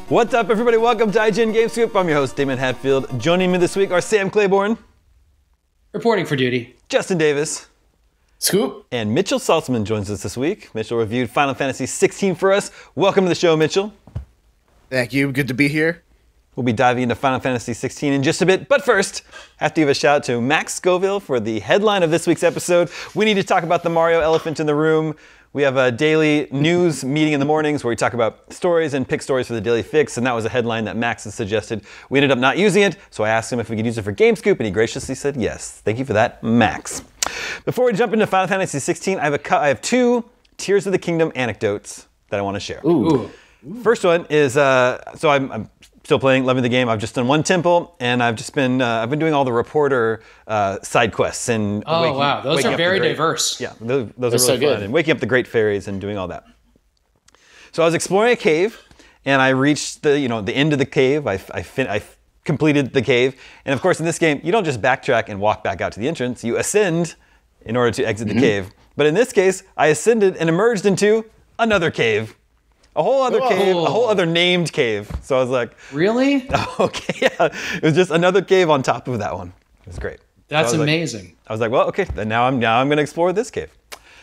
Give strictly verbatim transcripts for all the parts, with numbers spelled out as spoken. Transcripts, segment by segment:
What's up, everybody? Welcome to I G N Game Scoop. I'm your host, Damon Hatfield. Joining me this week are Sam Claiborne. Reporting for duty. Justin Davis. Scoop. And Mitchell Saltzman joins us this week. Mitchell reviewed Final Fantasy sixteen for us. Welcome to the show, Mitchell. Thank you. Good to be here. We'll be diving into Final Fantasy sixteen in just a bit. But first, I have to give a shout out to Max Scoville for the headline of this week's episode. We need to talk about the Mario elephant in the room. We have a daily news meeting in the mornings where we talk about stories and pick stories for the Daily Fix, and that was a headline that Max had suggested. We ended up not using it, so I asked him if we could use it for Game Scoop, and he graciously said yes. Thank you for that, Max. Before we jump into Final Fantasy sixteen, I have, a, I have two Tears of the Kingdom anecdotes that I want to share. Ooh. First one is, uh, so I'm, I'm still playing, loving the game. I've just done one temple, and I've just been, uh, I've been doing all the reporter uh, side quests and oh waking, wow, those are very great, diverse. Yeah, those, those That's are really so fun, good. and waking up the great fairies and doing all that. So I was exploring a cave, and I reached the, you know, the end of the cave. I, I, fin- I completed the cave, and of course, in this game, you don't just backtrack and walk back out to the entrance. You ascend in order to exit mm-hmm. the cave. But in this case, I ascended and emerged into another cave. A whole other Whoa. cave, a whole other named cave. So I was like, really? Okay, yeah. It was just another cave on top of that one. It was great. That's so I amazing. Like, I was like, well, okay, then now I'm now I'm going to explore this cave.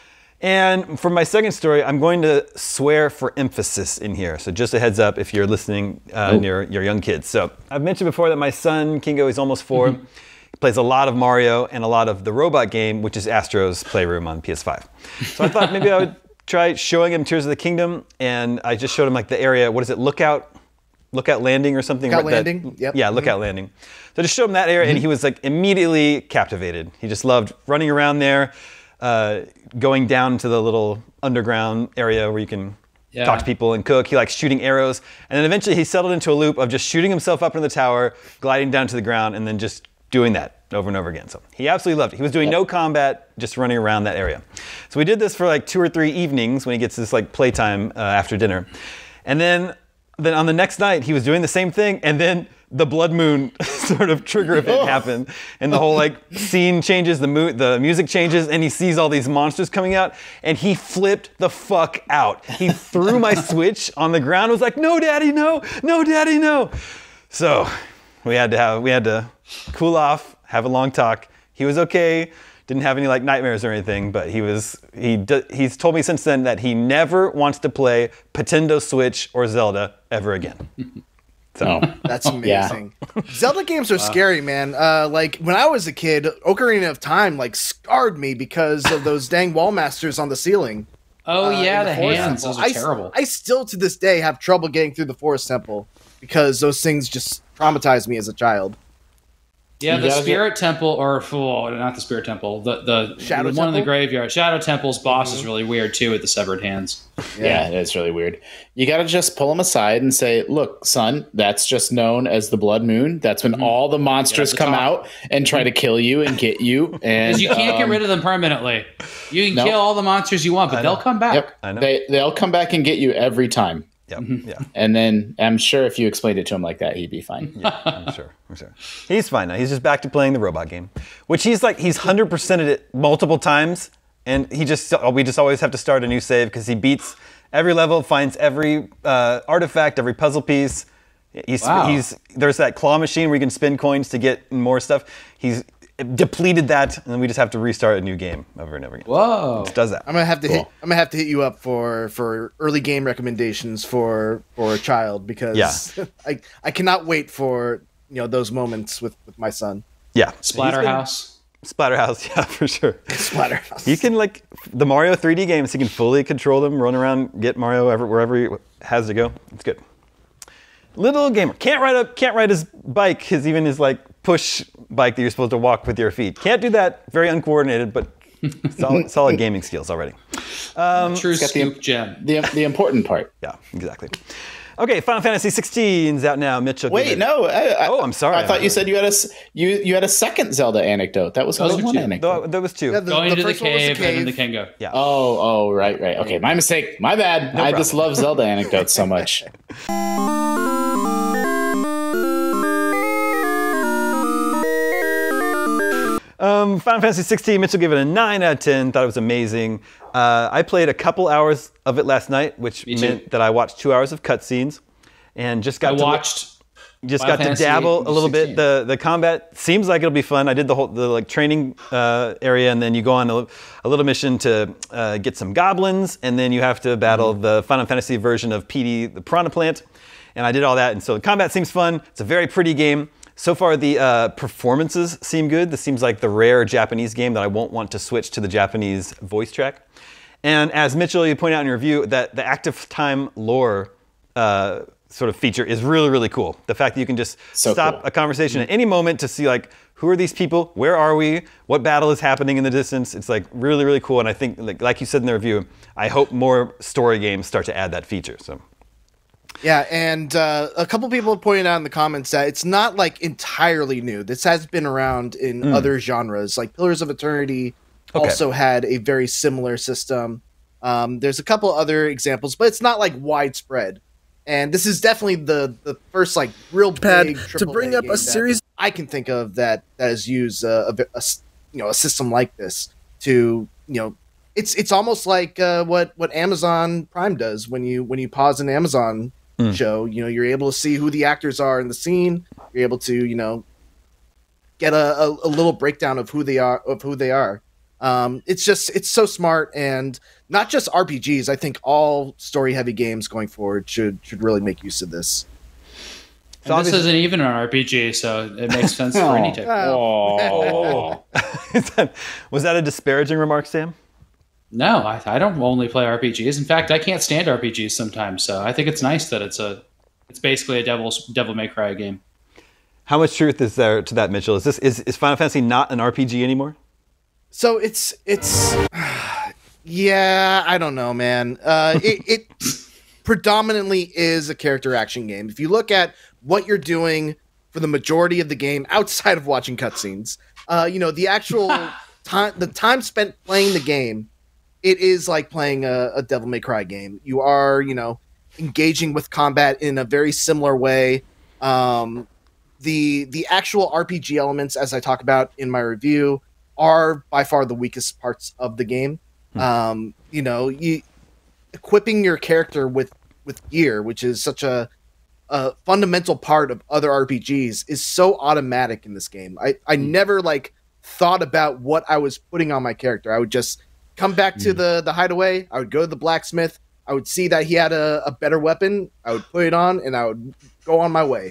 And for my second story, I'm going to swear for emphasis in here. So just a heads up if you're listening uh, oh. near your young kids. So I've mentioned before that my son, Kingo, he's almost four. Mm-hmm. He plays a lot of Mario and a lot of the robot game, which is Astro's Playroom on P S five. So I thought maybe I would try showing him Tears of the Kingdom, and I just showed him like the area, what is it, Lookout? Lookout Landing or something? Lookout like Landing, that. yep. Yeah, Lookout mm-hmm. Landing. So I just showed him that area, mm-hmm. and he was like immediately captivated. He just loved running around there, uh, going down to the little underground area where you can yeah. talk to people and cook. He likes shooting arrows, and then eventually he settled into a loop of just shooting himself up in the tower, gliding down to the ground, and then just doing that over and over again. So he absolutely loved it. He was doing no combat, just running around that area. So we did this for like two or three evenings when he gets this like playtime uh, after dinner. And then, then on the next night, he was doing the same thing, and then the blood moon sort of trigger event happened, and the whole like scene changes, the mu- the music changes, and he sees all these monsters coming out, and he flipped the fuck out. He threw my Switch on the ground, was like, no, daddy, no, no, daddy, no. So we had to have, we had to cool off, have a long talk. He was okay, didn't have any like nightmares or anything, but he was, he d- he's told me since then that he never wants to play Nintendo Switch or Zelda ever again. So oh. That's amazing. Yeah. Zelda games are wow. scary, man. Uh, like when I was a kid, Ocarina of Time like scarred me because of those dang wall masters on the ceiling. Oh uh, yeah, the, the hands, temple. those are I, terrible. I still to this day have trouble getting through the Forest Temple because those things just traumatized me as a child. Yeah, you the Spirit get... Temple, or oh, not the Spirit Temple, the the, Shadow the one Temple? in the graveyard. Shadow Temple's boss mm-hmm. is really weird too with the severed hands. Yeah, yeah it's really weird. You got to just pull him aside and say, "Look, son, that's just known as the Blood Moon. That's when mm-hmm. all the monsters come talk. out and try to kill you and get you." And because you can't um, get rid of them permanently. You can nope. kill all the monsters you want, but they'll come back. Yep, I know. They they'll come back and get you every time. Yep. Mm-hmm. Yeah. And then I'm sure if you explained it to him like that, he'd be fine. Yeah, I'm sure. I'm sure. He's fine now. He's just back to playing the robot game, which he's like, he's one hundred percented it multiple times. And he just, we just always have to start a new save because he beats every level, finds every uh, artifact, every puzzle piece. He's, wow. he's, there's that claw machine where you can spend coins to get more stuff. He's depleted that, and then we just have to restart a new game over and over again. Whoa! It just does that. I'm gonna have to cool. hit. I'm gonna have to hit you up for for early game recommendations for for a child because yeah. I I cannot wait for you know those moments with, with my son. Yeah, Splatterhouse. Splatterhouse, yeah, for sure. Splatterhouse. He can like the Mario three D games. He can fully control them, run around, get Mario ever, wherever he has to go. It's good. Little gamer can't ride a can't ride his bike. His even his like push bike that you're supposed to walk with your feet. Can't do that. Very uncoordinated, but solid, solid gaming skills already. Um, True got scoop the, gem. The the important part. Yeah, exactly. Okay, Final Fantasy sixteen is out now. Mitchell. Wait, no. I, I, oh, I'm sorry. I thought you said you had a you you had a second Zelda anecdote. That was only one two. anecdote. There, there was two. Yeah, the, Going the to the first one was cave, the cave and then the Kengo. Yeah. Oh, oh, right, right. Okay, my mistake. My bad. No I problem. just love Zelda anecdotes so much. Um, Final Fantasy sixteen, Mitchell gave it a nine out of ten, thought it was amazing. Uh, I played a couple hours of it last night, which Me too. meant that I watched two hours of cutscenes. and just got I to watched. Just Final got to Fantasy dabble a little bit. sixteen. The the combat seems like it'll be fun. I did the whole the like training uh, area, and then you go on a, a little mission to uh, get some goblins, and then you have to battle mm-hmm. the Final Fantasy version of Petey, the Piranha Plant. And I did all that, and so the combat seems fun. It's a very pretty game. So far, the uh, performances seem good. This seems like the rare Japanese game that I won't want to switch to the Japanese voice track. And as Mitchell, you point out in your review, that the active time lore uh, sort of feature is really, really cool. The fact that you can just so stop cool. a conversation mm-hmm. at any moment to see like, who are these people? Where are we? What battle is happening in the distance? It's like really, really cool. And I think, like, like you said in the review, I hope more story games start to add that feature. So. Yeah, and uh, a couple people pointed out in the comments that it's not like entirely new. This has been around in mm. other genres. Like Pillars of Eternity okay. also had a very similar system. Um, there's a couple other examples, but it's not like widespread. And this is definitely the, the first like real big to bring up a series I can think of that, that has used a, a, a you know a system like this to you know it's it's almost like uh, what what Amazon Prime does when you when you pause an Amazon mm. show. You know, you're able to see who the actors are in the scene. You're able to you know get a, a, a little breakdown of who they are of who they are. Um, it's just it's so smart, and not just R P Gs. I think all story heavy games going forward should should really make use of this. And this isn't even an R P G, so it makes sense for any type. Oh. Was that a disparaging remark, Sam? No, I, I don't only play R P Gs. In fact, I can't stand R P Gs sometimes. So I think it's nice that it's a it's basically a Devil's Devil May Cry game. How much truth is there to that, Mitchell? Is this is, is Final Fantasy not an R P G anymore? So it's it's yeah, I don't know, man. Uh, it, it predominantly is a character action game. If you look at what you're doing for the majority of the game outside of watching cutscenes, uh, you know, the actual time, the time spent playing the game, it is like playing a, a Devil May Cry game. You are, you know, engaging with combat in a very similar way. Um, the the actual R P G elements, as I talk about in my review, are by far the weakest parts of the game. Hmm. Um, you know, you equipping your character with, with gear, which is such a, a fundamental part of other R P Gs, is so automatic in this game. I, I hmm. never like thought about what I was putting on my character. I would just come back to hmm. the, the hideaway. I would go to the blacksmith. I would see that he had a, a better weapon. I would put it on and I would go on my way.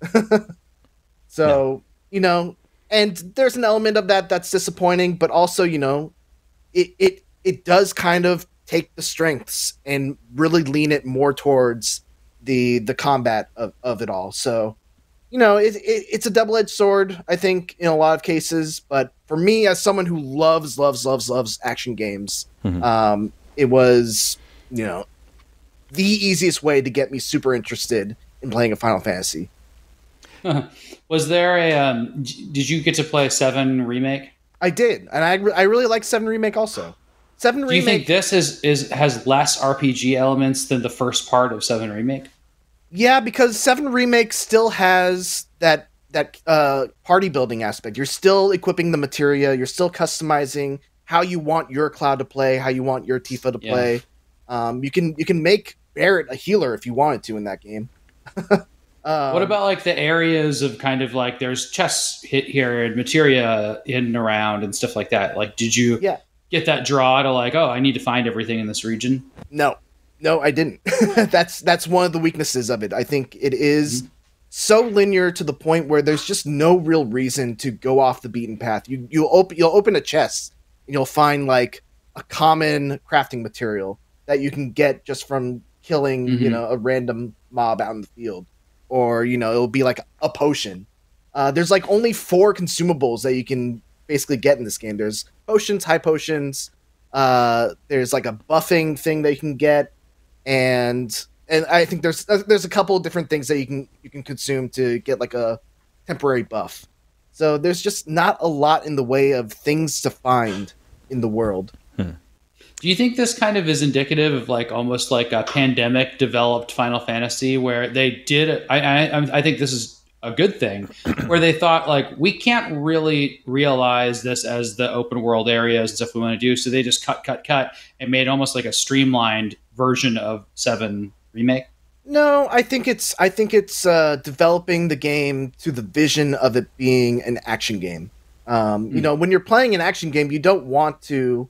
So, yeah. you know, and there's an element of that that's disappointing, but also, you know, it it it does kind of take the strengths and really lean it more towards the the combat of, of it all. So, you know, it, it it's a double-edged sword, I think, in a lot of cases. But for me, as someone who loves, loves, loves, loves action games, mm-hmm. um, it was, you know, the easiest way to get me super interested in playing a Final Fantasy. Was there a? Um, did you get to play Seven Remake? I did, and I, I really like Seven Remake also. Seven Do Remake. you think this is is has less R P G elements than the first part of Seven Remake? Yeah, because Seven Remake still has that that uh, party building aspect. You're still equipping the materia. You're still customizing how you want your Cloud to play, how you want your Tifa to play. Yeah. Um, you can you can make Barret a healer if you wanted to in that game. Um, what about like the areas of kind of like there's chests hit here and materia in and around and stuff like that? Like, did you yeah. get that draw to like, oh, I need to find everything in this region? No, no, I didn't. that's that's one of the weaknesses of it. I think it is mm-hmm. so linear to the point where there's just no real reason to go off the beaten path. You you'll open you'll open a chest and you'll find like a common crafting material that you can get just from killing mm-hmm. you know a random mob out in the field. Or, you know, it'll be like a potion. Uh, there's like only four consumables that you can basically get in this game. There's potions, high potions. Uh, there's like a buffing thing that you can get, and and I think there's there's a couple of different things that you can you can consume to get like a temporary buff. So there's just not a lot in the way of things to find in the world. Hmm. Do you think this kind of is indicative of like almost like a pandemic developed Final Fantasy where they did, I, I, I think this is a good thing, where they thought like, we can't really realize this as the open world areas and stuff we want to do. So they just cut, cut, cut and made almost like a streamlined version of Seven Remake. No, I think it's I think it's uh, developing the game to the vision of it being an action game. Um, mm. You know, when you're playing an action game, you don't want to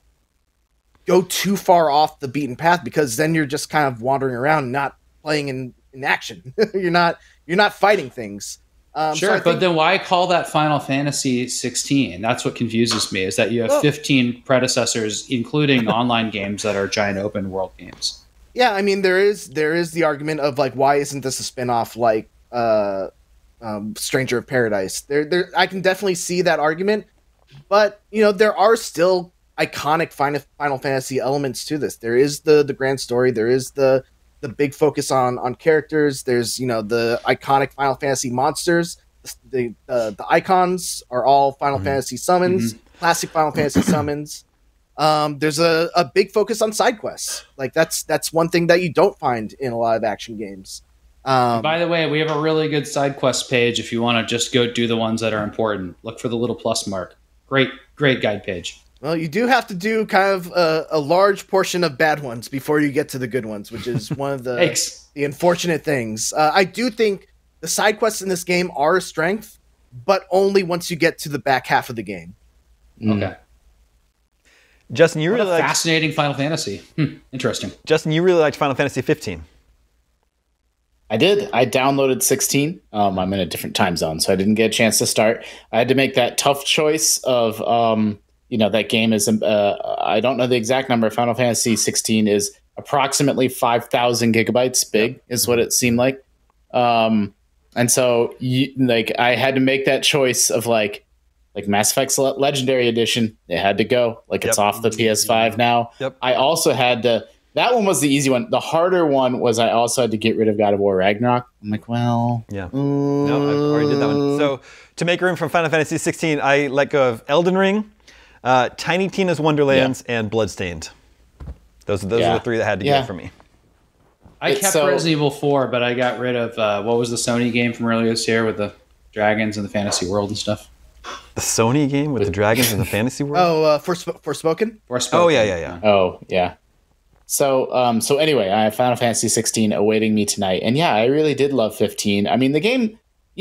go too far off the beaten path because then you're just kind of wandering around, not playing in, in action. you're not you're not fighting things. Um, sure, so but think, then why call that Final Fantasy sixteen? That's what confuses me, is that you have well, fifteen predecessors, including online games that are giant open world games. Yeah, I mean, there is there is the argument of, like, why isn't this a spinoff like uh, um, Stranger of Paradise? There, there, I can definitely see that argument, but, you know, there are still iconic Final, Final Fantasy elements to this. There is the the grand story. There is the the big focus on on characters. There's, you know, the iconic Final Fantasy monsters. The the, the icons are all Final mm-hmm. Fantasy summons, mm-hmm. classic Final Fantasy summons. Um, there's a, a big focus on side quests. Like that's that's one thing that you don't find in a lot of action games. Um, by the way, we have a really good side quest page if you want to just go do the ones that are important. Look for the little plus mark. Great, great guide page. Well, you do have to do kind of a, a large portion of bad ones before you get to the good ones, which is one of the, the unfortunate things. Uh, I do think the side quests in this game are a strength, but only once you get to the back half of the game. Mm. Okay. Justin, you what really a liked fascinating Final Fantasy. Hmm, interesting. Justin, you really liked Final Fantasy fifteen. I did. I downloaded sixteen. Um, I'm in a different time zone, so I didn't get a chance to start. I had to make that tough choice of, um, you know, that game is. Uh, I don't know the exact number. Final Fantasy sixteen is approximately five thousand gigabytes big, is what it seemed like. Um, and so, you, like, I had to make that choice of like. Like Mass Effect Legendary Edition, it had to go. Like it's yep. off the P S five now. Yep. I also had to. That one was the easy one. The harder one was I also had to get rid of God of War Ragnarok. I'm like, well, yeah, um, no, I already did that one. So to make room for Final Fantasy sixteen, I let go of Elden Ring, uh, Tiny Tina's Wonderlands, yeah. and Bloodstained. Those those yeah. are the three that had to yeah. go for me. I it's kept so, Resident Evil four, but I got rid of uh, what was the Sony game from earlier this year with the dragons and the fantasy world and stuff. The Sony game with the dragons in the fantasy world? Oh, uh, Forsp- Forspoken? Forspoken? Oh, yeah, yeah, yeah. Oh, yeah. So, um, so anyway, I have Final Fantasy sixteen awaiting me tonight. And yeah, I really did love fifteen. I mean, the game,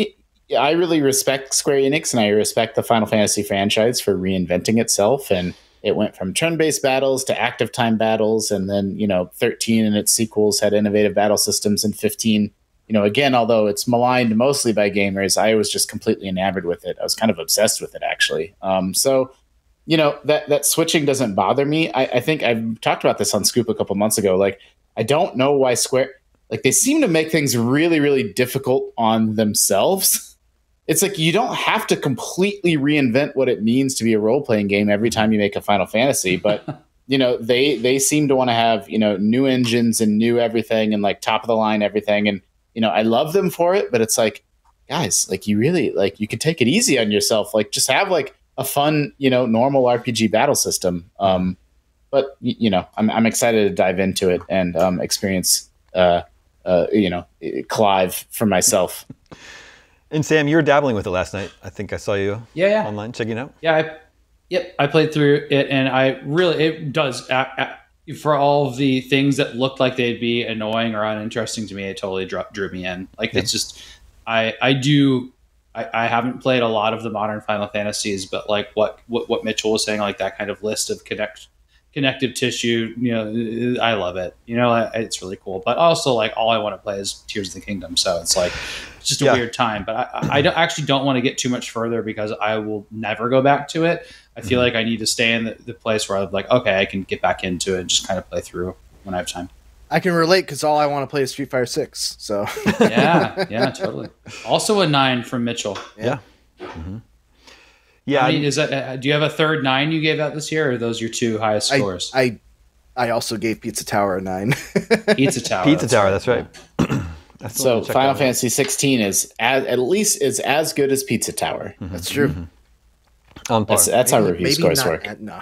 I really respect Square Enix and I respect the Final Fantasy franchise for reinventing itself. And it went from turn-based battles to active time battles. And then, you know, thirteen and its sequels had innovative battle systems, and fifteen, you know, again, although it's maligned mostly by gamers, I was just completely enamored with it. I was kind of obsessed with it, actually. Um, so, you know, that that switching doesn't bother me. I, I think I've talked about this on Scoop a couple months ago. Like, I don't know why Square, like, they seem to make things really, really difficult on themselves. It's like you don't have to completely reinvent what it means to be a role-playing game every time you make a Final Fantasy, but you know, they they seem to want to have, you know, new engines and new everything and like top of the line everything. And you know, I love them for it, but it's like, guys, like you really, like you could take it easy on yourself. Like just have like a fun, you know, normal R P G battle system. Um, but y- you know, I'm I'm excited to dive into it and um, experience, uh, uh, you know, Clive for myself. And Sam, you were dabbling with it last night. I think I saw you yeah, yeah. online checking it out. Yeah, I, yep. I played through it, and I really, it does. Uh, for all of the things that looked like they'd be annoying or uninteresting to me, it totally drew, drew me in. Like yeah. It's just, I I do, I, I haven't played a lot of the modern Final Fantasies, but like what, what, what Mitchell was saying, like that kind of list of connect, connective tissue, you know, I love it. You know, it's really cool. But also like all I want to play is Tears of the Kingdom. So it's like, it's just a yeah. weird time. But I, I don't, actually don't want to get too much further because I will never go back to it. I feel like I need to stay in the, the place where I'm like, okay, I can get back into it and just kind of play through when I have time. I can relate because all I want to play is Street Fighter six. So yeah, yeah, totally. Also a nine from Mitchell. Yeah. Yeah. Mm-hmm. Yeah. I mean, is that? Uh, do you have a third nine you gave out this year, or are those your two highest scores? I, I, I also gave Pizza Tower a nine. Pizza Tower. Pizza that's Tower. That's right. That's so Final Fantasy sixteen is as, at least is as good as Pizza Tower. Mm-hmm. That's true. Mm-hmm. On par. That's, that's maybe, how review scores work. At, no.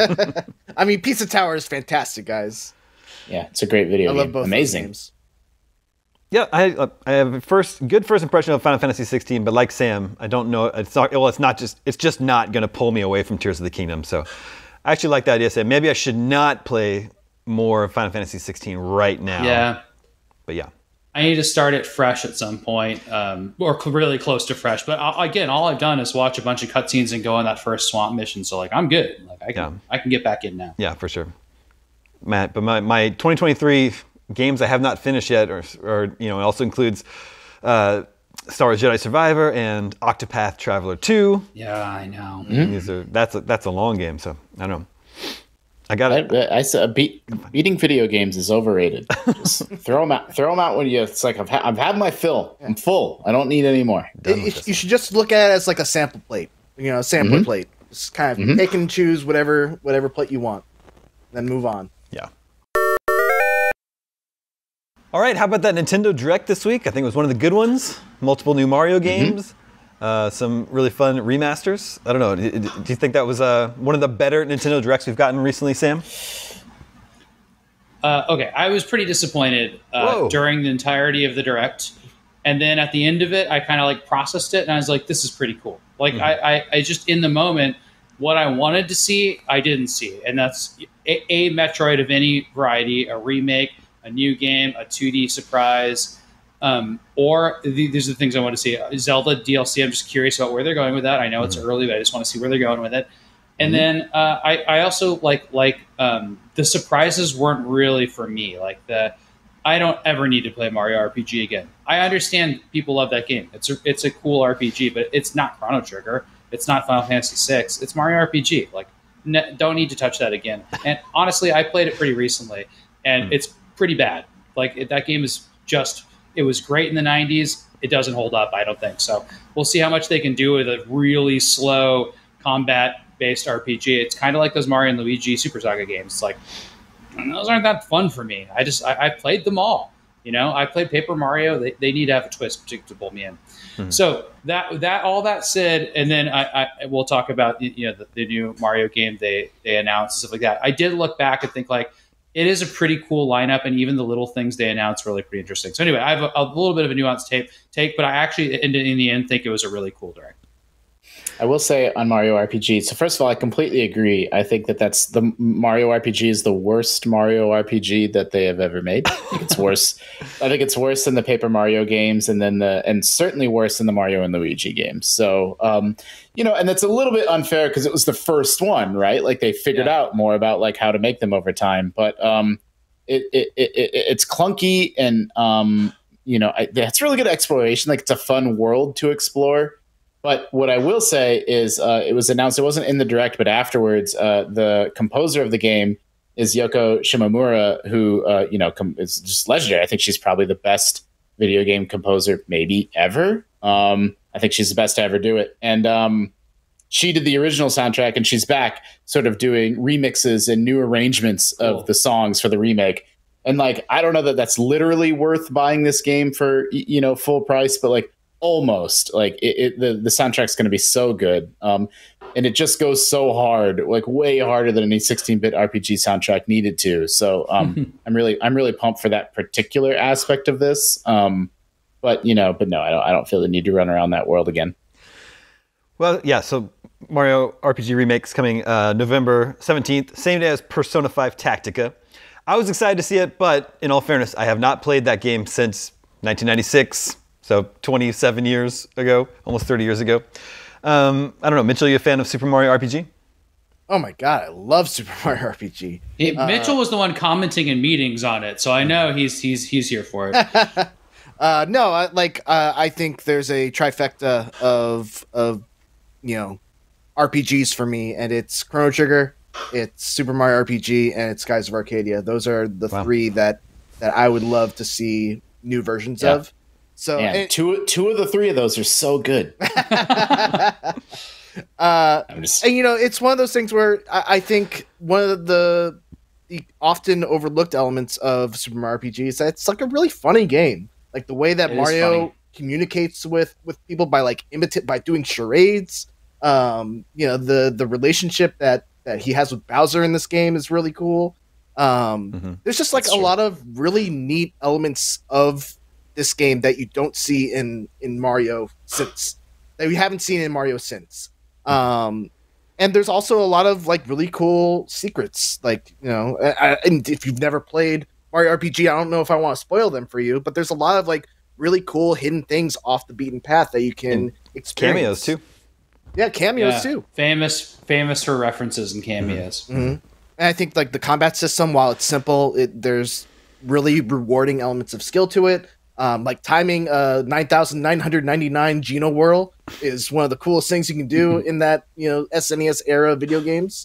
I mean, Pizza Tower is fantastic, guys. Yeah, it's a great video I game. love both Amazing. Games. Yeah, I uh, I have a first good first impression of Final Fantasy sixteen, but like Sam, I don't know. It's not well. It's not just. It's just not going to pull me away from Tears of the Kingdom. So, I actually like the idea. Sam, maybe I should not play more Final Fantasy sixteen right now. Yeah. But but yeah. I need to start it fresh at some point, um, or really close to fresh. But I, again, all I've done is watch a bunch of cutscenes and go on that first swamp mission. So like, I'm good. Like I can, yeah. I can get back in now. Yeah, for sure, Matt. But my, my twenty twenty-three games I have not finished yet, or, or you know, it also includes uh, Star Wars Jedi Survivor and Octopath Traveler two. Yeah, I know. Mm-hmm. These are that's a, that's a long game, so I don't know. I got it. I, I said beat, beating video games is overrated. Just throw them out. Throw them out when you. It's like I've, ha- I've had my fill. I'm full. I don't need any more. It, it, you should just look at it as like a sample plate. You know, a sampler mm-hmm. plate. Just kind of mm-hmm. pick and choose whatever whatever plate you want, then move on. Yeah. All right. How about that Nintendo Direct this week? I think it was one of the good ones. Multiple new Mario games. Mm-hmm. Uh, some really fun remasters. I don't know. Do, do you think that was uh, one of the better Nintendo Directs we've gotten recently, Sam? Uh, okay, I was pretty disappointed uh, during the entirety of the Direct. And then at the end of it, I kind of like processed it and I was like, this is pretty cool. Like mm-hmm. I, I, I just, in the moment, what I wanted to see, I didn't see. And that's a, a Metroid of any variety, a remake, a new game, a two D surprise. Um, or the, these are the things I want to see. Zelda D L C, I'm just curious about where they're going with that. I know mm-hmm. it's early, but I just want to see where they're going with it. And mm-hmm. then uh, I, I also like like um, the surprises weren't really for me. Like the I don't ever need to play Mario R P G again. I understand people love that game. It's a, it's a cool R P G, but it's not Chrono Trigger. It's not Final Fantasy six. It's Mario R P G. Like ne- don't need to touch that again. And honestly, I played it pretty recently, and mm-hmm. it's pretty bad. Like it, that game is just. It was great in the nineties. It doesn't hold up, I don't think. So we'll see how much they can do with a really slow combat-based R P G. It's kind of like those Mario and Luigi Super Saga games. It's like, those aren't that fun for me. I just, I, I played them all. You know, I played Paper Mario. They, they need to have a twist to, to pull me in. Mm-hmm. So that, that, all that said, and then I, I we'll talk about, you know, the, the new Mario game they, they announced, stuff like that. I did look back and think like, it is a pretty cool lineup, and even the little things they announced were really pretty interesting. So anyway, I have a, a little bit of a nuanced tape, take, but I actually, in, in the end, think it was a really cool direct. I will say on Mario R P G. So first of all, I completely agree. I think that that's the Mario R P G is the worst Mario R P G that they have ever made. I think it's worse. I think it's worse than the Paper Mario games, and then the and certainly worse than the Mario and Luigi games. So um, you know, and that's a little bit unfair because it was the first one, right? Like they figured yeah. out more about like how to make them over time, but um, it, it, it, it it's clunky and um, you know, I, it's really good exploration. Like it's a fun world to explore. But what I will say is uh, it was announced, it wasn't in the direct, but afterwards, uh, the composer of the game is Yoko Shimomura, who, uh, you know, com- is just legendary. I think she's probably the best video game composer maybe ever. Um, I think she's the best to ever do it. And um, she did the original soundtrack, and she's back sort of doing remixes and new arrangements of cool. the songs for the remake. And, like, I don't know that that's literally worth buying this game for, you know, full price, but, like, almost like it, it the, the soundtrack's going to be so good. Um, and it just goes so hard, like way harder than any sixteen-bit R P G soundtrack needed to. So um, I'm really, I'm really pumped for that particular aspect of this. Um, but you know, but no, I don't, I don't feel the need to run around that world again. Well, yeah. So Mario R P G Remake's coming uh, November seventeenth, same day as Persona five Tactica. I was excited to see it, but in all fairness, I have not played that game since nineteen ninety-six. So twenty-seven years ago, almost thirty years ago. Um, I don't know. Mitchell, you a fan of Super Mario R P G? Oh my God, I love Super Mario R P G. It, uh, Mitchell was the one commenting in meetings on it, so I know he's he's he's here for it. uh, no, I, like uh, I think there's a trifecta of of you know R P Gs for me, and it's Chrono Trigger, it's Super Mario R P G, and it's Skies of Arcadia. Those are the wow. three that that I would love to see new versions yeah. of. So yeah, and, two two of the three of those are so good. uh, just... And you know, it's one of those things where I, I think one of the, the often overlooked elements of Super Mario R P G is that it's like a really funny game. Like the way that it Mario communicates with, with people by like imitate by doing charades. Um, you know, the the relationship that, that he has with Bowser in this game is really cool. Um, mm-hmm. There's just like That's a true. lot of really neat elements of this game that you don't see in, in Mario since that we haven't seen in Mario since. Um, and there's also a lot of like really cool secrets. Like, you know, I, and if you've never played Mario R P G. I don't know if I want to spoil them for you, but there's a lot of like really cool hidden things off the beaten path that you can and experience. Cameos too. Yeah, cameos yeah. too. Famous, famous for references and cameos. Mm-hmm. Mm-hmm. And I think like the combat system, while it's simple, it, there's really rewarding elements of skill to it. Um, like timing uh, nine thousand nine hundred ninety-nine Geno Whirl is one of the coolest things you can do in that, you know, S N E S era video games.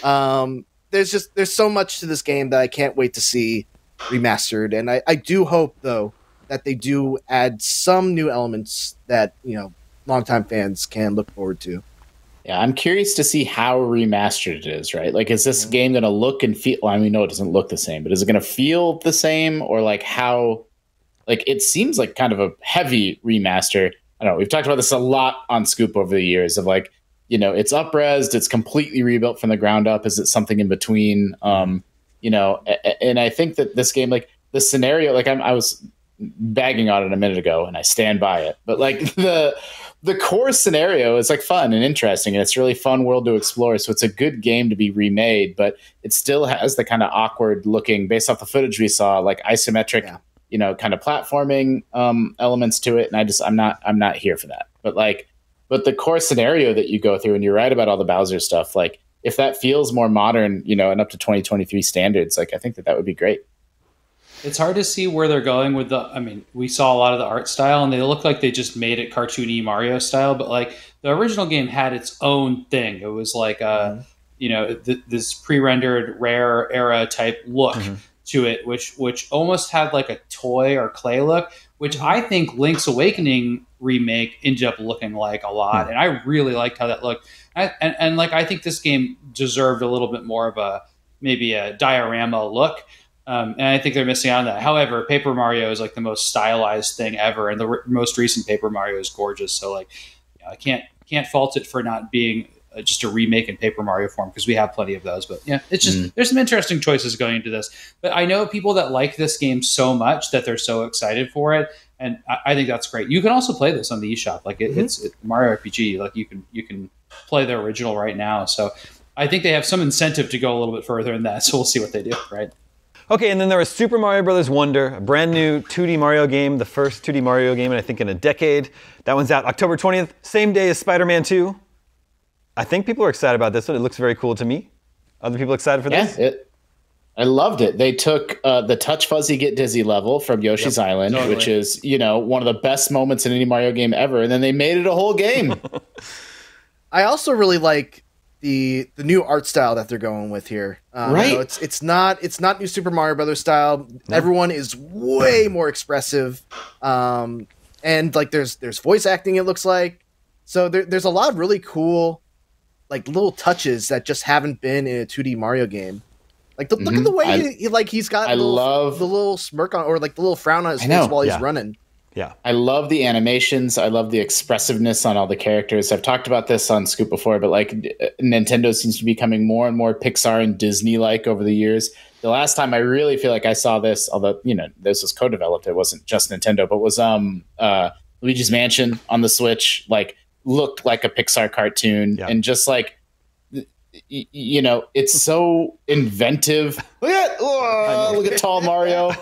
Um, there's just there's so much to this game that I can't wait to see remastered, and I, I do hope though that they do add some new elements that, you know, longtime fans can look forward to. Yeah, I'm curious to see how remastered it is, right? Like, is this game going to look and feel? Well, I mean, no, it doesn't look the same, but is it going to feel the same, or like how? Like, it seems like kind of a heavy remaster. I don't know. We've talked about this a lot on Scoop over the years of like, you know, it's up-resed, it's completely rebuilt from the ground up. Is it something in between? Um, you know, and I think that this game, like the scenario, like I'm, I was bagging on it a minute ago, and I stand by it. But like the the core scenario is like fun and interesting, and it's a really fun world to explore. So it's a good game to be remade, but it still has the kind of awkward looking, based off the footage we saw, like isometric. Yeah. You know, kind of platforming um, elements to it, and I just I'm not I'm not here for that. But like, but the core scenario that you go through, and you're right about all the Bowser stuff. Like, if that feels more modern, you know, and up to twenty twenty-three standards, like I think that that would be great. It's hard to see where they're going with the. I mean, we saw a lot of the art style, and they look like they just made it cartoony Mario style. But like the original game had its own thing. It was like a, mm-hmm. you know, th- this pre-rendered Rare era type look. Mm-hmm. to it, which which almost had like a toy or clay look, which I think Link's Awakening remake ended up looking like a lot, and I really liked how that looked. I, and and like I think this game deserved a little bit more of a maybe a diorama look, um, and I think they're missing out on that. However, Paper Mario is like the most stylized thing ever, and the re- most recent Paper Mario is gorgeous. So like, you know, I can't can't fault it for not being Uh, just a remake in Paper Mario form, because we have plenty of those. But yeah, it's just mm. there's some interesting choices going into this. But I know people that like this game so much that they're so excited for it, and I, I think that's great. You can also play this on the eShop, like it, mm-hmm. it's it, Mario R P G. Like you can you can play the original right now. So I think they have some incentive to go a little bit further in that. So we'll see what they do. Right. Okay, and then there was Super Mario Brothers Wonder, a brand new two D Mario game, the first two D Mario game, I think in a decade. That one's out October twentieth, same day as Spider-Man two. I think people are excited about this one. It looks very cool to me. Other people excited for yeah, this? It, I loved it. They took uh, the Touch Fuzzy Get Dizzy level from Yoshi's yep, Island, totally. Which is, you know, one of the best moments in any Mario game ever, and then they made it a whole game. I also really like the the new art style that they're going with here. Um, right? You know, it's it's not it's not new Super Mario Brothers style. No. Everyone is way more expressive, um, and like there's there's voice acting. It looks like so there, there's a lot of really cool, like little touches that just haven't been in a two D Mario game. Like the, mm-hmm. look at the way I, he, he like he's got I little, love the little smirk on, or like the little frown on his face while yeah. he's running. Yeah, I love the animations. I love the expressiveness on all the characters. I've talked about this on Scoop before, but like Nintendo seems to be becoming more and more Pixar and Disney like over the years. The last time I really feel like I saw this, although you know this was co-developed, it wasn't just Nintendo, but was um uh, Luigi's Mansion on the Switch. Like looked like a Pixar cartoon, yeah. and just like. You know, it's so inventive. Look at oh, look at tall Mario.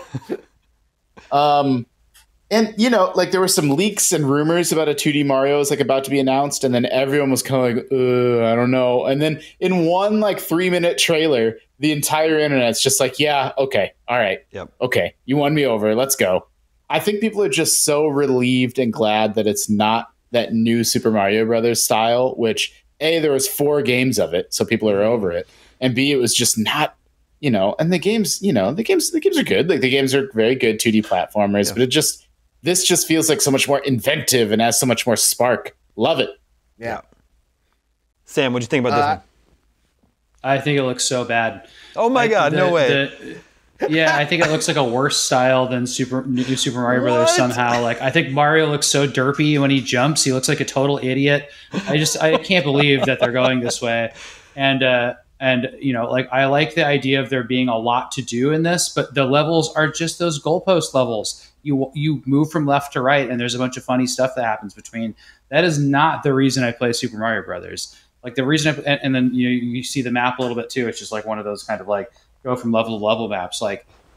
Um, and you know, like there were some leaks and rumors about a two D Mario is like about to be announced, and then everyone was kind of like, uh, I don't know. And then in one like three minute trailer, the entire internet's just like, yeah, okay, all right, yep. okay, you won me over. Let's go. I think people are just so relieved and glad that it's not that new Super Mario Brothers style, which. A, there was four games of it, so people are over it. And B, it was just not, you know, and the games, you know, the games, the games are good. Like the games are very good two D platformers, yeah. but it just, this just feels like so much more inventive and has so much more spark. Love it. Yeah. Sam, what'd you think about uh, this one? I think it looks so bad. Oh my I, God, the, no way. The, yeah, I think it looks like a worse style than Super New Super Mario Brothers What? somehow. Like I think Mario looks so derpy when he jumps. He looks like a total idiot. I just I can't believe that they're going this way. And uh, and you know, like I like the idea of there being a lot to do in this, but the levels are just those goalpost levels. You you move from left to right, and there's a bunch of funny stuff that happens between. That is not the reason I play Super Mario Brothers. Like the reason, I, and, and then you know you see the map a little bit too. It's just like one of those kind of like. Go from level to level maps. Like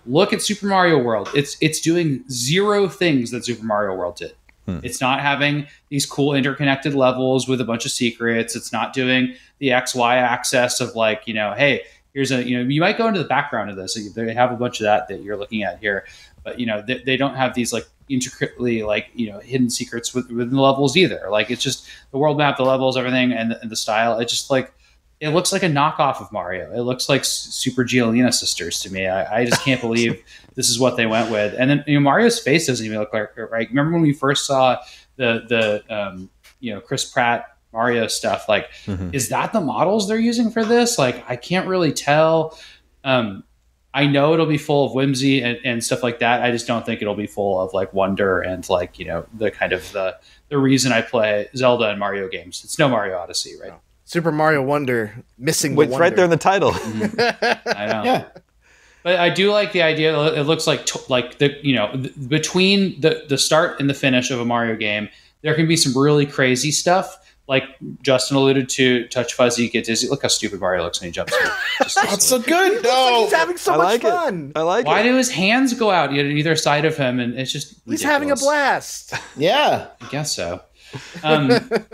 look at Super Mario World. It's it's doing zero things that Super Mario World did. Hmm. It's not having these cool interconnected levels with a bunch of secrets. It's not doing the X Y access of like, you know, hey, here's a, you know, you might go into the background of this. They have a bunch of that that you're looking at here, but you know, they, they don't have these like intricately like, you know, hidden secrets with, within the levels either. Like it's just the world map, the levels, everything, and the, and the style. It just like, it looks like a knockoff of Mario. It looks like Super Giolina Sisters to me. I, I just can't believe this is what they went with. And then, you know, Mario's face doesn't even look like right. Remember when we first saw the the um, you know, Chris Pratt Mario stuff? Like, mm-hmm. is that the models they're using for this? Like, I can't really tell. Um, I know it'll be full of whimsy and, and stuff like that. I just don't think it'll be full of like wonder and like, you know, the kind of the the reason I play Zelda and Mario games. It's no Mario Odyssey, right? No. Super Mario Wonder, missing the It's wonder. right there in the title. Mm-hmm. I know. Yeah. But I do like the idea. It looks like t- like the you know th- between the the start and the finish of a Mario game, there can be some really crazy stuff. Like Justin alluded to, Touch Fuzzy, Get Dizzy. Look how stupid Mario looks when he jumps. That's so good. No, like he's having so I much like fun. It. I like Why it. do his hands go out at either side of him, and it's just he's ridiculous. having a blast. Yeah, I guess so. Um,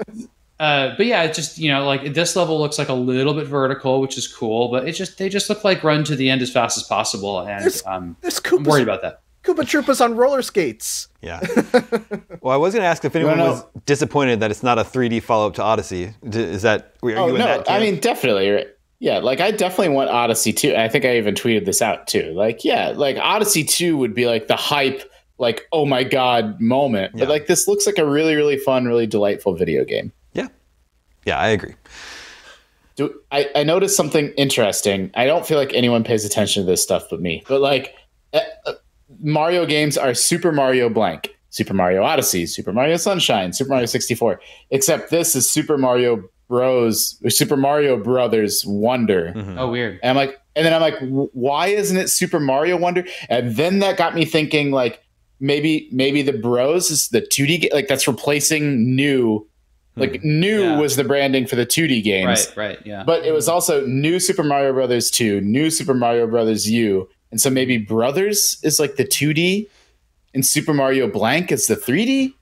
Uh, but yeah, it just, you know, like this level looks like a little bit vertical, which is cool, but it just, they just look like run to the end as fast as possible. And there's, um, there's I'm worried about that. Koopa Troopas on roller skates. Yeah. Well, I was going to ask if anyone was disappointed that it's not a three D follow-up to Odyssey. Is that, are oh, you in no, that camp? I mean, definitely. Yeah, like I definitely want Odyssey two. I think I even tweeted this out too. Like, yeah, like Odyssey two would be like the hype, like, oh my God moment. Yeah. But like this looks like a really, really fun, really delightful video game. Yeah. Yeah, I agree. Do I, I noticed something interesting. I don't feel like anyone pays attention to this stuff but me. But like uh, uh, Mario games are Super Mario blank, Super Mario Odyssey, Super Mario Sunshine, Super Mario sixty-four. Except this is Super Mario Bros. Or Super Mario Brothers Wonder. Mm-hmm. Oh, weird. And I'm like, and then I'm like, why isn't it Super Mario Wonder? And then that got me thinking, like maybe maybe the Bros is the two D game, like that's replacing New. Like New yeah. was the branding for the two D games. Right, right, yeah. But it was also New Super Mario Brothers two, New Super Mario Brothers U. And so maybe Brothers is like the two D and Super Mario Blank is the three D.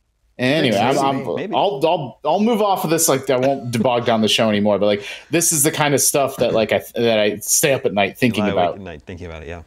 And anyway, I'm, I'm, I'll, I'll I'll move off of this. Like I won't bog down the show anymore. But like this is the kind of stuff that like I that I stay up at night thinking I about. At night thinking about it, yeah.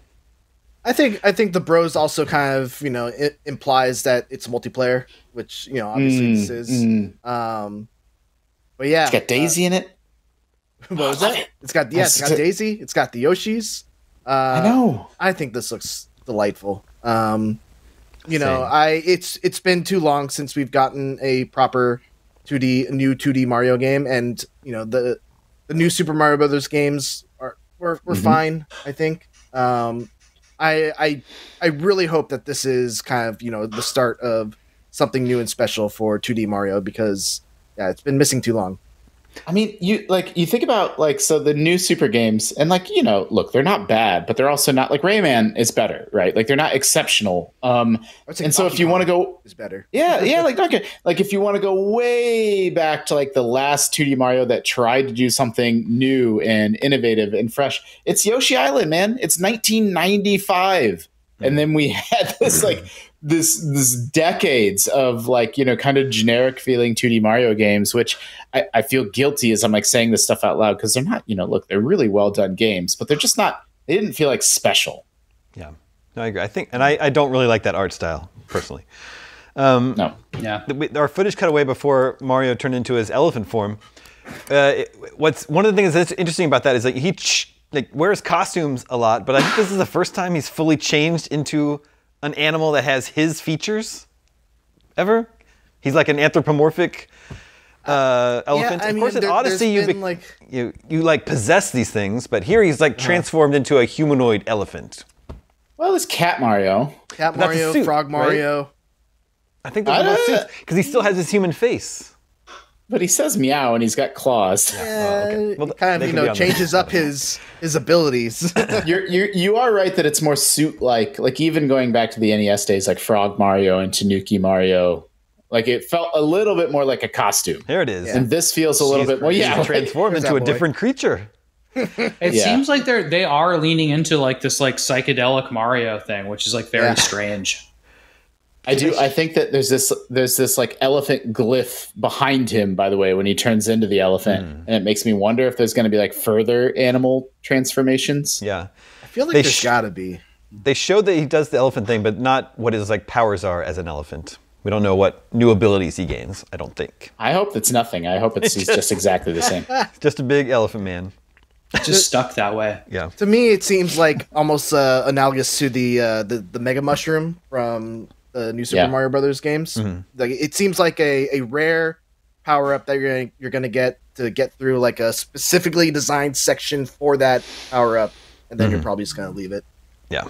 I think I think the Bros also kind of, you know, it implies that it's multiplayer, which, you know, obviously mm, this is. Mm. Um, but yeah, it's got Daisy uh, in it. What was that? It. It's got yeah, it's got Daisy. It's got the Yoshis. Uh, I know. I think this looks delightful. Um, you Same. know, I it's it's been too long since we've gotten a proper two D new two D Mario game, and you know the the new Super Mario Brothers games are were were mm-hmm. fine. I think. Um, I, I I really hope that this is kind of, you know, the start of something new and special for two D Mario, because yeah, it's been missing too long. I mean, you like you think about like so the new Super games, and like, you know, look, they're not bad, but they're also not like Rayman is better, right? Like they're not exceptional. Um, and so if you want to go, is better. Yeah, yeah, like okay, like if you want to go way back to like the last two D Mario that tried to do something new and innovative and fresh, it's Yoshi Island, man. It's nineteen ninety-five, and then we had this like. This this decades of like, you know, kind of generic feeling two D Mario games, which I, I feel guilty as I'm like saying this stuff out loud because they're not, you know, look, they're really well done games, but they're just not, they didn't feel like special. Yeah, no, I agree. I think, and I, I don't really like that art style personally. Um, no, yeah. The, our footage cut away before Mario turned into his elephant form. Uh, it, what's one of the things that's interesting about that is like he ch- like wears costumes a lot, but I think this is the first time he's fully changed into an animal that has his features ever. He's like an anthropomorphic uh, elephant. Yeah, I of mean, course, in there, Odyssey, you, be- like... you you like possess these things, but here he's like transformed uh-huh. into a humanoid elephant. Well, it's Cat Mario. Cat Mario, suit, Frog Mario. Right? I think those are both suits because he still has his human face. But he says meow and he's got claws. Yeah, oh, okay. Well, kind of, you know, changes up his his abilities. you're, you're, you are right that it's more suit-like. Like, even going back to the N E S days, like Frog Mario and Tanuki Mario, like, it felt a little bit more like a costume. There it is. Yeah. And this feels a little She's bit more, yeah. Transformed into a different creature. It Yeah. seems like they're they are leaning into like this like psychedelic Mario thing, which is like very Yeah. strange. I do. I think that there's this there's this like elephant glyph behind him, by the way, when he turns into the elephant, Mm. and it makes me wonder if there's going to be like further animal transformations. Yeah. I feel like They there's sh- gotta be. They showed that he does the elephant thing, but not what his like powers are as an elephant. We don't know what new abilities he gains, I don't think. I hope it's nothing. I hope it's he's just exactly the same. Just a big elephant man. Just stuck that way. Yeah. To me, it seems like almost uh, analogous to the, uh, the the Mega Mushroom from the new Super Yeah. Mario Brothers games. Like it seems like a, a rare power up that you're gonna, you're gonna get to get through like a specifically designed section for that power up, and then you're probably just gonna leave it. Yeah.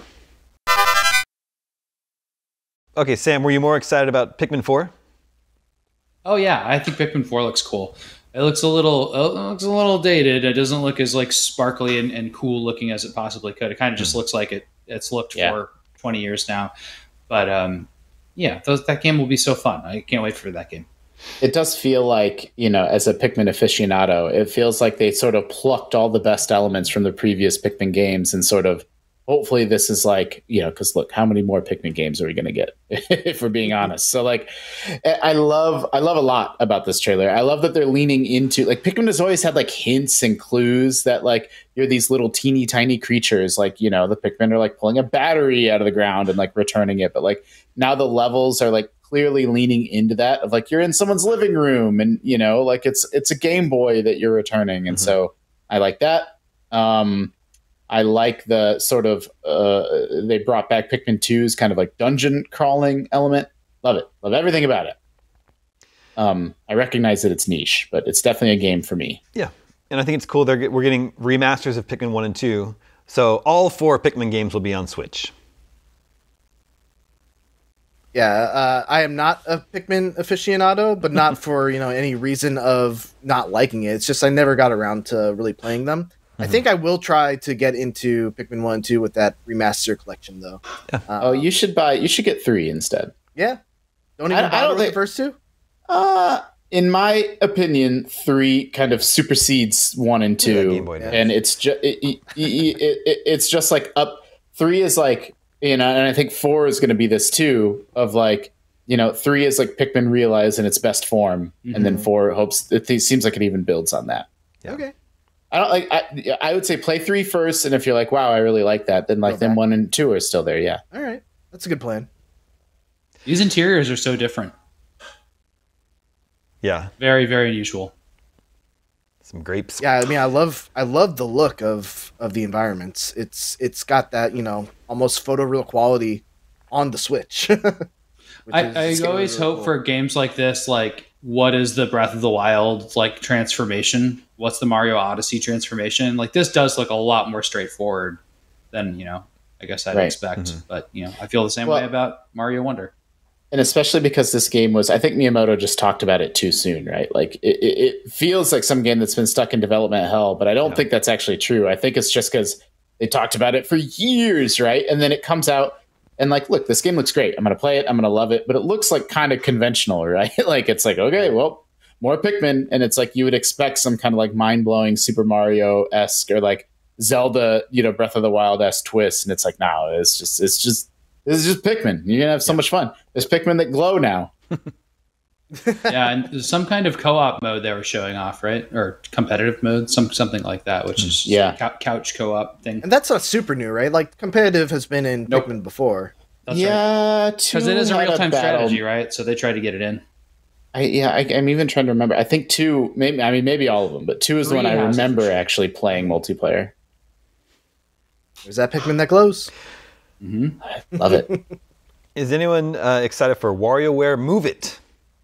Okay, Sam, were you more excited about Pikmin four? Oh yeah, I think Pikmin four looks cool. It looks a little it looks a little dated. It doesn't look as like sparkly and, and cool looking as it possibly could. It kind of just looks like it it's looked Yeah. for twenty years now. But um, yeah, those, that game will be so fun. I can't wait for that game. It does feel like, you know, as a Pikmin aficionado, it feels like they sort of plucked all the best elements from the previous Pikmin games and sort of, hopefully this is like, you know, because look, how many more Pikmin games are we going to get, if we're being honest? So like, I love, I love a lot about this trailer. I love that they're leaning into, like, Pikmin has always had like hints and clues that like, you're these little teeny tiny creatures, like, you know, the Pikmin are like pulling a battery out of the ground and like returning it. But like now the levels are like clearly leaning into that of like, you're in someone's living room and, you know, like it's, it's a Game Boy that you're returning. And Mhm. so I like that. Um, I like the sort of uh, they brought back Pikmin two's kind of like dungeon crawling element. Love it. Love everything about it. Um, I recognize that it's niche, but it's definitely a game for me. Yeah. And I think it's cool. They're, get- we're getting remasters of Pikmin one and two. So all four Pikmin games will be on Switch. Yeah, uh, I am not a Pikmin aficionado, but not for you know any reason of not liking it. It's just I never got around to really playing them. I think I will try to get into Pikmin one and two with that remaster collection, though. Uh, Oh, you should buy. You should get three instead. yeah. Don't I- even I bother don't with think- the first two. Uh, in my opinion, three kind of supersedes one and Yeah, two, Game Boy does. and it's just it, it, it, it, it's just like up. Three is like, you know, and I think four is going to be this too. Of like, you know, three is like Pikmin realized in its best form, and then four hopes. It seems like it even builds on that. Yeah. Okay. I don't like. I, I would say play three first, and if you're like, wow, I really like that, then like Go then back. one and two are still there. Yeah. All right. That's a good plan. These interiors are so different. Yeah. Very, very unusual. Some grapes. Yeah, I mean, I love, I love the look of of the environments. It's, it's got that you know almost photoreal quality on the Switch. which I, is I scary, always really hope cool. for games like this, like what is the Breath of the Wild like transformation? What's the Mario Odyssey transformation? Like this does look a lot more straightforward than, you know, I guess I'd Right. expect. But, you know, I feel the same Well- way about Mario Wonder. And especially because this game was, I think Miyamoto just talked about it too soon, right? Like it, it, it feels like some game that's been stuck in development hell, but I don't Yeah. think that's actually true. I think it's just because they talked about it for years, right? And then it comes out and like, look, this game looks great. I'm going to play it. I'm going to love it, but it looks like kind of conventional, right? Like it's like, okay, well, more Pikmin. And it's like you would expect some kind of like mind blowing Super Mario esque or like Zelda, you know, Breath of the Wild esque twist. And it's like, no, it's just, it's just, this is just Pikmin. You're gonna have so much fun. There's Pikmin that glow now. Yeah, and there's some kind of co-op mode they were showing off, right? Or competitive mode, some something like that, which is Yeah. cou- couch co-op thing. And that's not super new, right? Like competitive has been in Nope. Pikmin before. That's right. yeah, Because it is a two had real-time battle. strategy, right? So they try to get it in. I, yeah, I, I'm even trying to remember. I think two, maybe I mean maybe all of them, but two is the Three one I has it for remember sure. actually playing multiplayer. There's that Pikmin that glows. Love it. Is anyone uh, excited for WarioWare Move It?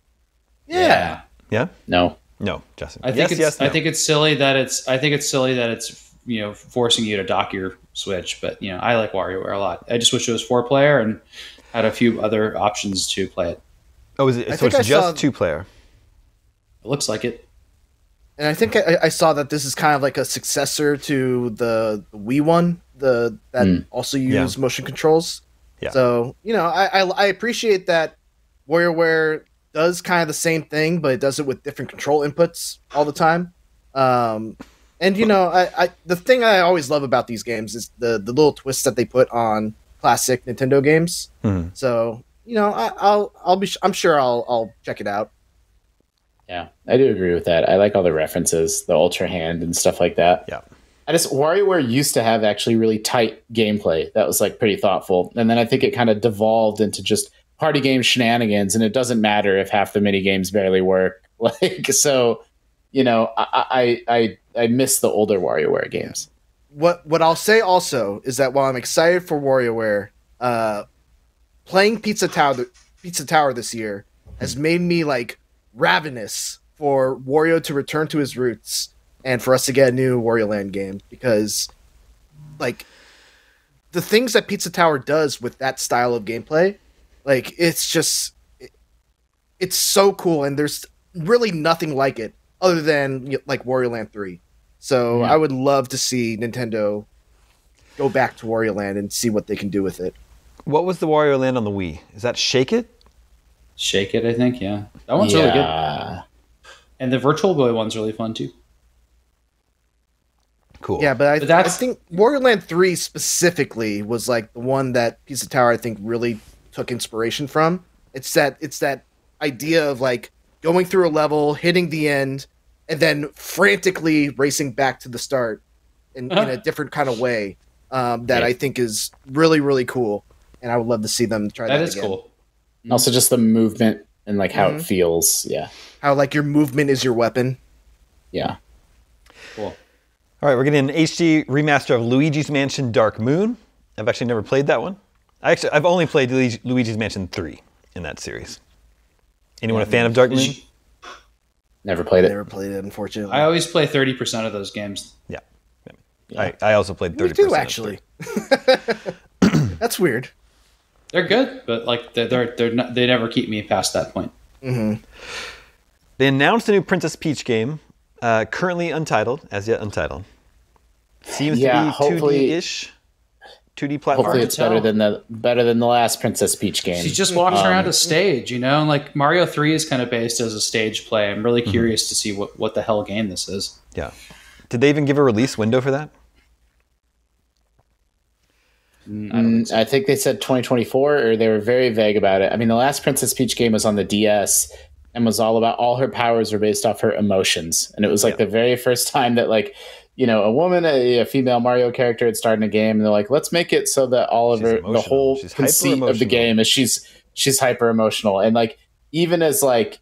Yeah. Yeah? No, No, Justin. I think yes, it's yes, no. I think it's silly that it's I think it's silly that it's you know forcing you to dock your Switch, but you know I like WarioWare a lot. I just wish it was four player and had a few other options to play it. Oh, is it, I so think it's I just saw- two player. It looks like it. And I think I, I saw that this is kind of like a successor to the, the Wii one, the that Mm. also Yeah. use motion controls. Yeah. So you know, I, I I appreciate that WarioWare does kind of the same thing, but it does it with different control inputs all the time. Um, And you know, I, I the thing I always love about these games is the the little twists that they put on classic Nintendo games. Mm-hmm. So you know, I, I'll I'll be I'm sure I'll I'll check it out. Yeah, I do agree with that. I like all the references, the Ultra Hand and stuff like that. Yeah. I just WarioWare used to have actually really tight gameplay that was like pretty thoughtful, and then I think it kind of devolved into just party game shenanigans, and it doesn't matter if half the mini games barely work. Like so, you know, I I I, I miss the older WarioWare games. What what I'll say also is that while I'm excited for WarioWare, uh, playing Pizza Tower Pizza Tower this year has made me like ravenous for Wario to return to his roots and for us to get a new Wario Land game, because like the things that Pizza Tower does with that style of gameplay, like it's just it, it's so cool, and there's really nothing like it other than like Wario Land three. So yeah. I would love to see Nintendo go back to Wario Land and see what they can do with it. What was the Wario Land on the Wii? Is that Shake It? Shake It, I think, yeah. That one's yeah. really good. And the Virtual Boy one's really fun too. Cool. Yeah, but I, but that's, I think Wario Land three specifically was like the one that Pizza Tower I think really took inspiration from. It's that it's that idea of like going through a level, hitting the end, and then frantically racing back to the start in, uh-huh. in a different kind of way um, that yeah. I think is really, really cool. And I would love to see them try that, that is again. Cool. Also just the movement and like how mm-hmm. it feels. Yeah. How like your movement is your weapon. Yeah. Cool. All right, we're getting an H D remaster of Luigi's Mansion Dark Moon. I've actually never played that one. I actually, I've only played Luigi's Mansion three in that series. Anyone yeah, a fan of Dark Moon? You... Never played it. Never played it, unfortunately. I always play thirty percent of those games. Yeah. yeah. I, I also played thirty percent. Me too, actually. That's weird. They're good, but like they're they're, they're not, they never keep me past that point. Mm-hmm. They announced a new Princess Peach game, uh, currently untitled, as yet untitled. Seems yeah, to be two D-ish, two D platform. Hopefully, it's better than the better than the last Princess Peach game. She just walks um, around a stage, you know. And like Mario three is kind of based as a stage play. I'm really curious mm-hmm. to see what what the hell game this is. Yeah. Did they even give a release window for that? I, don't think so. I think they said twenty twenty-four, or they were very vague about it. I mean, the last Princess Peach game was on the D S and was all about all her powers were based off her emotions. And it was like yeah. the very first time that like, you know, a woman, a, a female Mario character had started in a game, and they're like, let's make it so that all of she's her, emotional. the whole she's conceit of the game is she's she's hyper emotional. And like, even as like,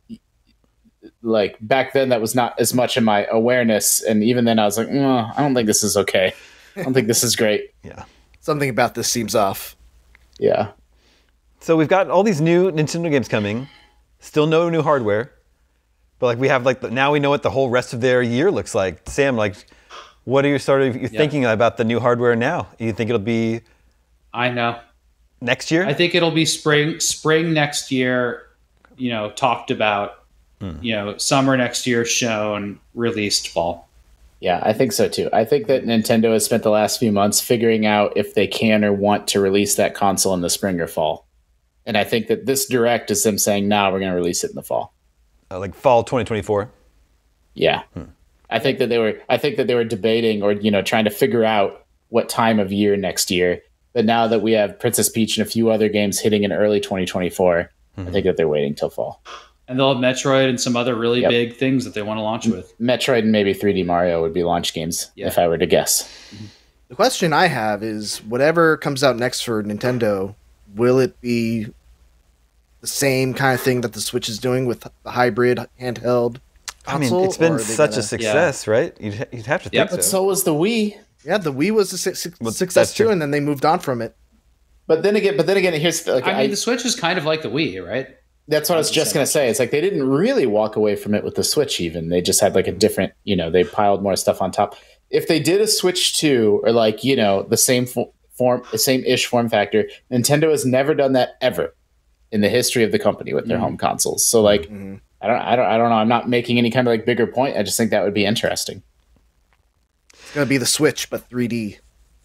like back then, that was not as much in my awareness. And even then I was like, mm, I don't think this is okay. I don't think this is great. Yeah. Something about this seems off. Yeah. So we've got all these new Nintendo games coming. Still no new hardware. But like we have like the, now we know what the whole rest of their year looks like. Sam, like what are you sort of you yeah. thinking about the new hardware now? You think it'll be I know. Next year? I think it'll be spring spring next year, you know, talked about. Hmm. You know, summer next year shown, released fall. Yeah, I think so too. I think that Nintendo has spent the last few months figuring out if they can or want to release that console in the spring or fall. And I think that this Direct is them saying, nah, we're going to release it in the fall. Uh, like fall twenty twenty-four? Yeah. Hmm. I think that they were I think that they were debating or, you know, trying to figure out what time of year next year. But now that we have Princess Peach and a few other games hitting in early twenty twenty-four, hmm. I think that they're waiting till fall. And they'll have Metroid and some other really yep. big things that they want to launch with. Metroid and maybe three D Mario would be launch games, yeah. if I were to guess. The question I have is, whatever comes out next for Nintendo, will it be the same kind of thing that the Switch is doing with the hybrid handheld console? I mean, it's been such gonna... a success, yeah. right? You'd, you'd have to yep. think but so. so was the Wii. Yeah, the Wii was a su- well, success too, and then they moved on from it. But then again, but then again, here's the, like, I mean, I, the Switch is kind of like the Wii, right? That's what I was just going to say. It's like they didn't really walk away from it with the Switch even. They just had like a different, you know, they piled more stuff on top. If they did a Switch two or like, you know, the same fo- form, the same-ish form factor, Nintendo has never done that ever in the history of the company with their mm-hmm. home consoles. So like, mm-hmm. I don't, I don't, I don't know. I'm not making any kind of like bigger point. I just think that would be interesting. It's going to be the Switch, but three D.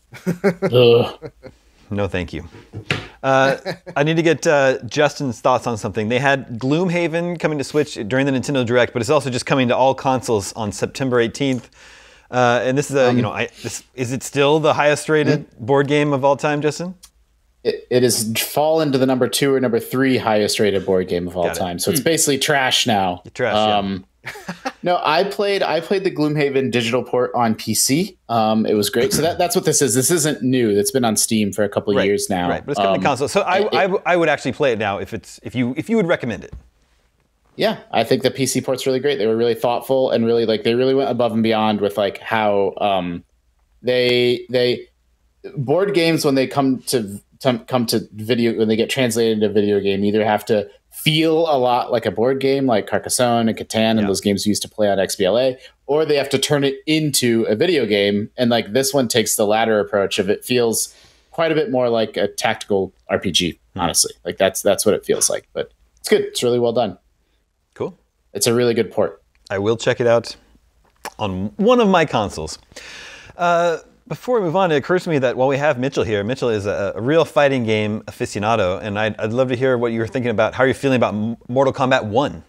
No, thank you. Uh, I need to get uh, Justin's thoughts on something. They had Gloomhaven coming to Switch during the Nintendo Direct, but it's also just coming to all consoles on September eighteenth. Uh, and this is a, um, you know, I, this, is it still the highest rated mm-hmm. board game of all time, Justin? It, it has fallen to the number two or number three highest rated board game of all Got time. It. So it's basically trash now. Trash, um, yeah. No, I played I played the Gloomhaven digital port on P C. Um, it was great. So that, that's what this is. This isn't new. It's been on Steam for a couple of right, years now. Right, but it's coming um, to console. So I, it, I I would actually play it now if it's if you if you would recommend it. Yeah, I think the P C port's really great. They were really thoughtful and really like they really went above and beyond with like how um, they they board games when they come to, to come to video when they get translated into a video game either have to feel a lot like a board game like Carcassonne and Catan and yeah. those games we used to play on X B L A, or they have to turn it into a video game. And like this one takes the latter approach of it feels quite a bit more like a tactical R P G, honestly. Like that's that's what it feels like. But it's good. It's really well done. Cool. It's a really good port. I will check it out on one of my consoles. Uh, before we move on, it occurs to me that while we have Mitchell here, Mitchell is a, a real fighting game aficionado, and I'd, I'd love to hear what you were thinking about, how you're feeling about Mortal Kombat one.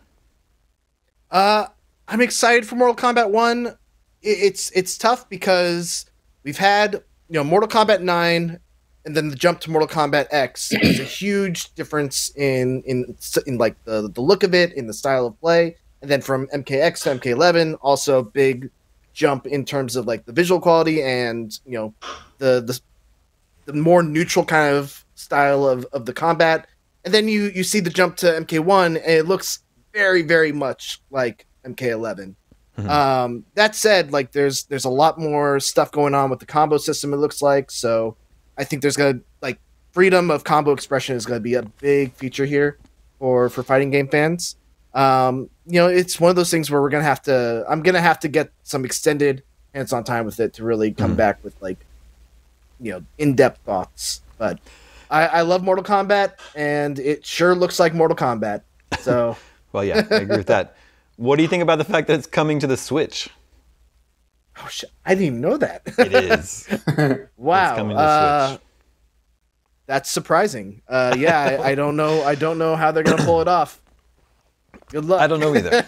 Uh, I'm excited for Mortal Kombat one. It's it's tough because we've had you know Mortal Kombat nine, and then the jump to Mortal Kombat X. There's a huge difference in in in like the the look of it, in the style of play, and then from M K X to M K eleven, also big jump in terms of like the visual quality and you know the the the more neutral kind of style of, of the combat. And then you you see the jump to M K one, and it looks very very much like M K eleven. Mm-hmm. Um, that said, like there's there's a lot more stuff going on with the combo system. It looks like so. I think there's gonna like freedom of combo expression is gonna be a big feature here for for fighting game fans. Um, you know, it's one of those things where we're gonna have to. I'm gonna have to get some extended hands-on time with it to really come mm. back with like, you know, in-depth thoughts. But I, I love Mortal Kombat, and it sure looks like Mortal Kombat. So, well, yeah, I agree with that. What do you think about the fact that it's coming to the Switch? Oh shit! I didn't even know that. It is. Wow. It's coming to uh, Switch. That's surprising. Uh, yeah, I, I don't know. I don't know how they're gonna pull it off. Good luck. I don't know either.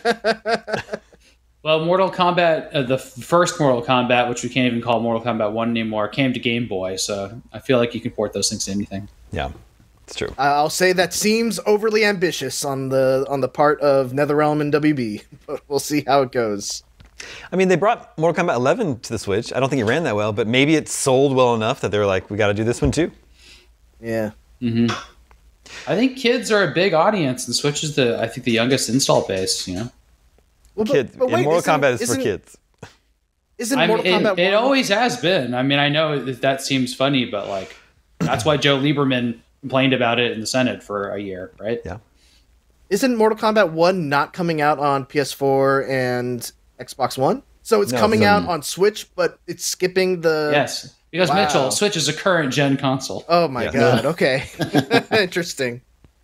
Well, Mortal Kombat, uh, the first Mortal Kombat, which we can't even call Mortal Kombat one anymore, came to Game Boy. So I feel like you can port those things to anything. Yeah, it's true. I'll say that seems overly ambitious on the on the part of NetherRealm and W B, but we'll see how it goes. I mean, they brought Mortal Kombat eleven to the Switch. I don't think it ran that well, but maybe it sold well enough that they were like, we got to do this one too. Yeah. Mm-hmm. I think kids are a big audience, and Switch is the, I think, the youngest install base, you know? Well, kids. But wait, Mortal Kombat is for kids. Isn't I mean, Mortal Kombat it, it always has been. I mean, I know that, that seems funny, but like, that's why Joe Lieberman complained about it in the Senate for a year, right? Yeah. Isn't Mortal Kombat one not coming out on P S four and Xbox One? So it's no, coming so, out on Switch, but it's skipping the... Yes. Because wow. Mitchell, Switch is a current gen console. Oh my yes. god! Okay, interesting.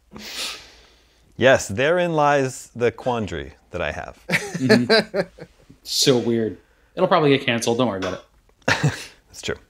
Yes, therein lies the quandary that I have. Mm-hmm. So weird. It'll probably get canceled. Don't worry about it. That's true.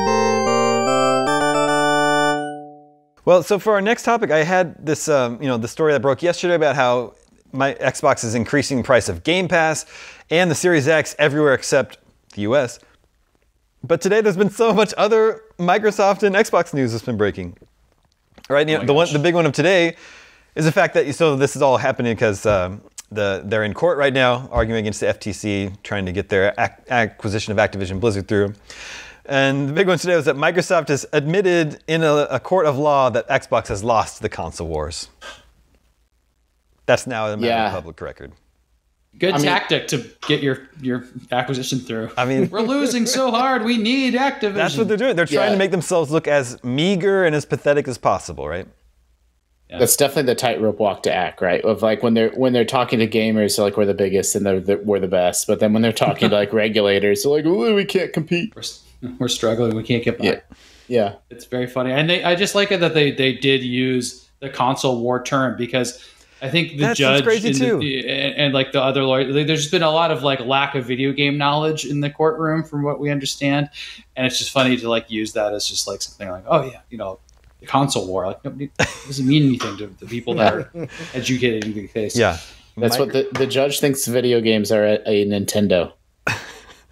Well, so for our next topic, I had this, um, you know, the story that broke yesterday about how my Xbox is increasing price of Game Pass and the Series X everywhere except the U S. But today there's been so much other Microsoft and Xbox news that's been breaking. Right, you know, oh the one, the big one of today is the fact that so this is all happening because um, the they're in court right now arguing against the F T C, trying to get their ac- acquisition of Activision Blizzard through. And the big one today was that Microsoft has admitted in a, a court of law that Xbox has lost the console wars. That's now a matter yeah. of public record. Good I tactic mean, to get your, your acquisition through. I mean, we're losing so hard. We need Activision. That's what they're doing. They're trying yeah. to make themselves look as meager and as pathetic as possible, right? Yeah. That's definitely the tightrope walk to act, right? Of like when they're when they're talking to gamers, they're like we're the biggest and they're the, we're the best. But then when they're talking to like regulators, they're like, oh, we can't compete. We're, we're struggling. We can't get by. Yeah. yeah, it's very funny, and they I just like it that they they did use the console war term because. I think the That's judge crazy too. The, and, and like the other lawyer, there's just been a lot of like lack of video game knowledge in the courtroom, from what we understand, and it's just funny to like use that as just like something like, oh yeah, you know, the console war. Like nobody it doesn't mean anything to the people that are educated in the case. Yeah, that's what the the judge thinks. Video games are a, a Nintendo.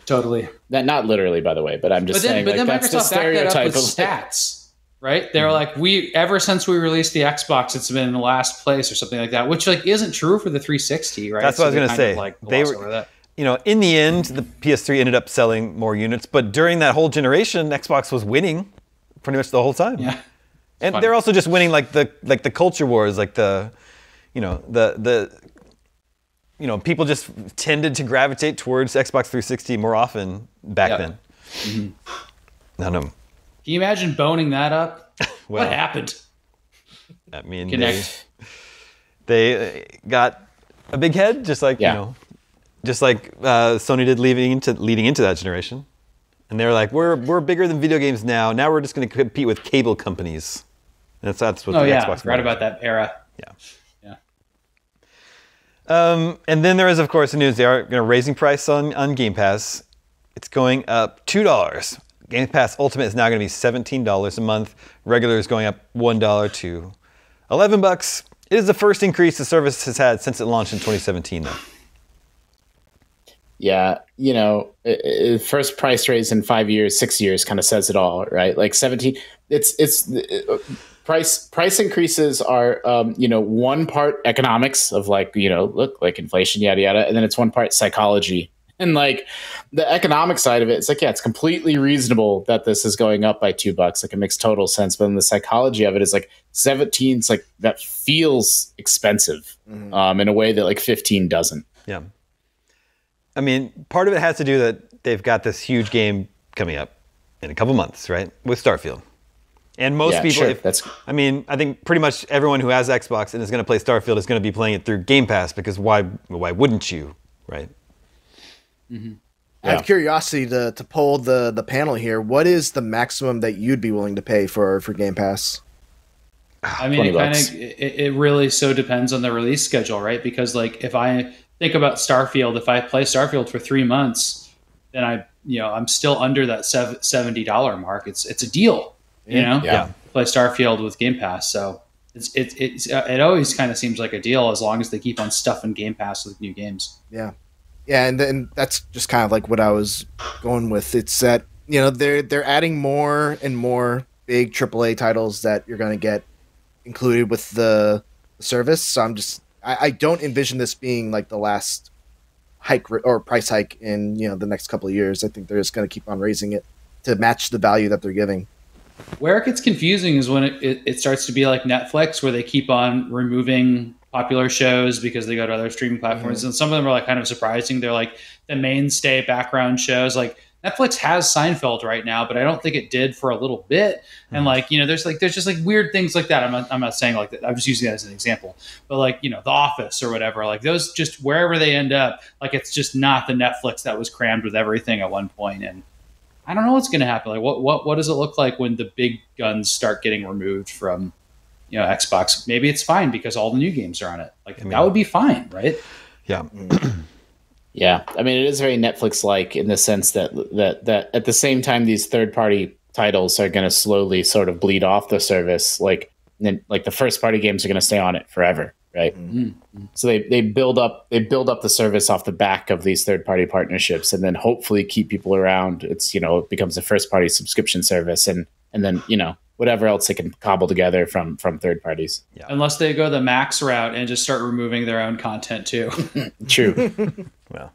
Totally. That not literally, by the way, but I'm just but then, saying. But like, then that's Microsoft the backed that up stereotype with of stats, right? They're mm-hmm. like, we ever since we released the Xbox, it's been in the last place or something like that, which like isn't true for the three sixty, right? That's what so I was going to say. Like they were, you know, in the end, the P S three ended up selling more units, but during that whole generation, Xbox was winning pretty much the whole time. Yeah, and funny. They're also just winning like the like the culture wars, like the, you know, the the. You know, people just tended to gravitate towards Xbox three sixty more often back yep. then. Mm-hmm. I don't know. Can you imagine boning that up? Well, what happened? I mean, Connect. they, they got a big head, just like yeah. you know, just like uh, Sony did leading into leading into that generation. And they're like, we're we're bigger than video games now. Now we're just going to compete with cable companies. And that's that's what oh, the yeah. Xbox. I forgot about that era. Yeah. Um, and then there is, of course, the news. They are going to raising price on, on Game Pass. It's going up two dollars. Game Pass Ultimate is now going to be seventeen dollars a month. Regular is going up one dollar to eleven bucks. It is the first increase the service has had since it launched in twenty seventeen, though. Yeah, you know, it, it, first price raise in five years, six years kind of says it all, right? Like seventeen, it's it's. It, Price price increases are, um, you know, one part economics of like, you know, look, like inflation, yada, yada. And then it's one part psychology. And like the economic side of it, it's like, yeah, it's completely reasonable that this is going up by two bucks. Like it makes total sense. But then the psychology of it is like seventeen, it's like that feels expensive mm-hmm. um, in a way that like fifteen doesn't. Yeah. I mean, part of it has to do that they've got this huge game coming up in a couple months, right? With Starfield. And most yeah, people, sure. if, That's... I mean, I think pretty much everyone who has Xbox and is going to play Starfield is going to be playing it through Game Pass because why why wouldn't you, right? Mm-hmm. Yeah. I have curiosity to, to poll the, the panel here. What is the maximum that you'd be willing to pay for, for Game Pass? I mean, it kind of it, it really so depends on the release schedule, right? Because like if I think about Starfield, if I play Starfield for three months, then I you know I'm still under that seventy dollars mark. It's it's a deal. You know, yeah. play Starfield with Game Pass. So it's it it's it always kind of seems like a deal as long as they keep on stuffing Game Pass with new games. Yeah, yeah, and then that's just kind of like what I was going with. It's that you know they're they're adding more and more big triple A titles that you're going to get included with the service. So I'm just I, I don't envision this being like the last hike or price hike in you know the next couple of years. I think they're just going to keep on raising it to match the value that they're giving. Where it gets confusing is when it, it, it starts to be like Netflix, where they keep on removing popular shows because they go to other streaming platforms. Mm-hmm. And some of them are like kind of surprising. They're like the mainstay background shows. Like Netflix has Seinfeld right now, but I don't think it did for a little bit. Mm-hmm. And like, you know, there's like, there's just like weird things like that. I'm not, I'm not saying like that. I'm just using that as an example, but like, you know, The Office or whatever, like those just wherever they end up, like it's just not the Netflix that was crammed with everything at one point. And I don't know what's going to happen. Like, what, what, what does it look like when the big guns start getting removed from, you know, Xbox? Maybe it's fine because all the new games are on it. Like, I mean, that would be fine, right? Yeah. Yeah. I mean, it is very Netflix-like in the sense that that that at the same time, these third-party titles are going to slowly sort of bleed off the service. Like, then, like the first-party games are going to stay on it forever, right? Mm-hmm. So they, they build up they build up the service off the back of these third-party partnerships, and then hopefully keep people around. It's you know it becomes a first-party subscription service, and and then you know whatever else they can cobble together from from third parties. Yeah. Unless they go the Max route and just start removing their own content too. True. Well.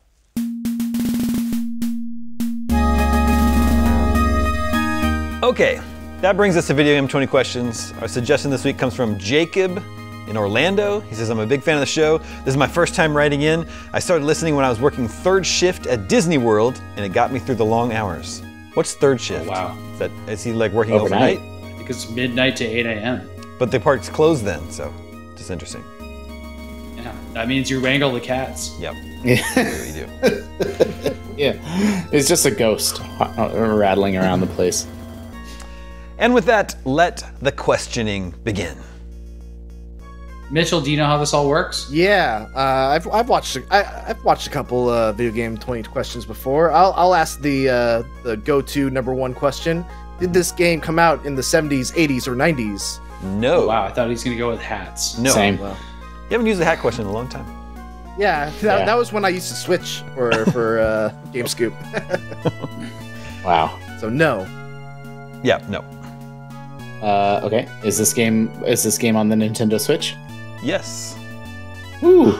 Okay, that brings us to Video Game twenty questions. Our suggestion this week comes from Jacob in Orlando. He says, I'm a big fan of the show. This is my first time writing in. I started listening when I was working third shift at Disney World, and it got me through the long hours. What's third shift? Oh, wow. Is, that, is he like working overnight? overnight? I think it's midnight to eight a.m. But the park's closed then, so just interesting. Yeah, that means you wrangle the cats. Yep. Yeah. Really do. Yeah, it's just a ghost rattling around the place. And with that, let the questioning begin. Mitchell, do you know how this all works? Yeah, uh, I've I've watched I, I've watched a couple uh, Video Game twenty questions before. I'll I'll ask the uh, the go-to number one question. Did this game come out in the seventies, eighties, or nineties? No. Oh, wow, I thought he was going to go with hats. No. Same. Well, you haven't used the hat question in a long time. Yeah, that, Yeah. that was when I used to switch for for uh, GameScoop. Wow. So no. Yeah, no. Uh, okay. Is this game is this game on the Nintendo Switch? Yes. Ooh.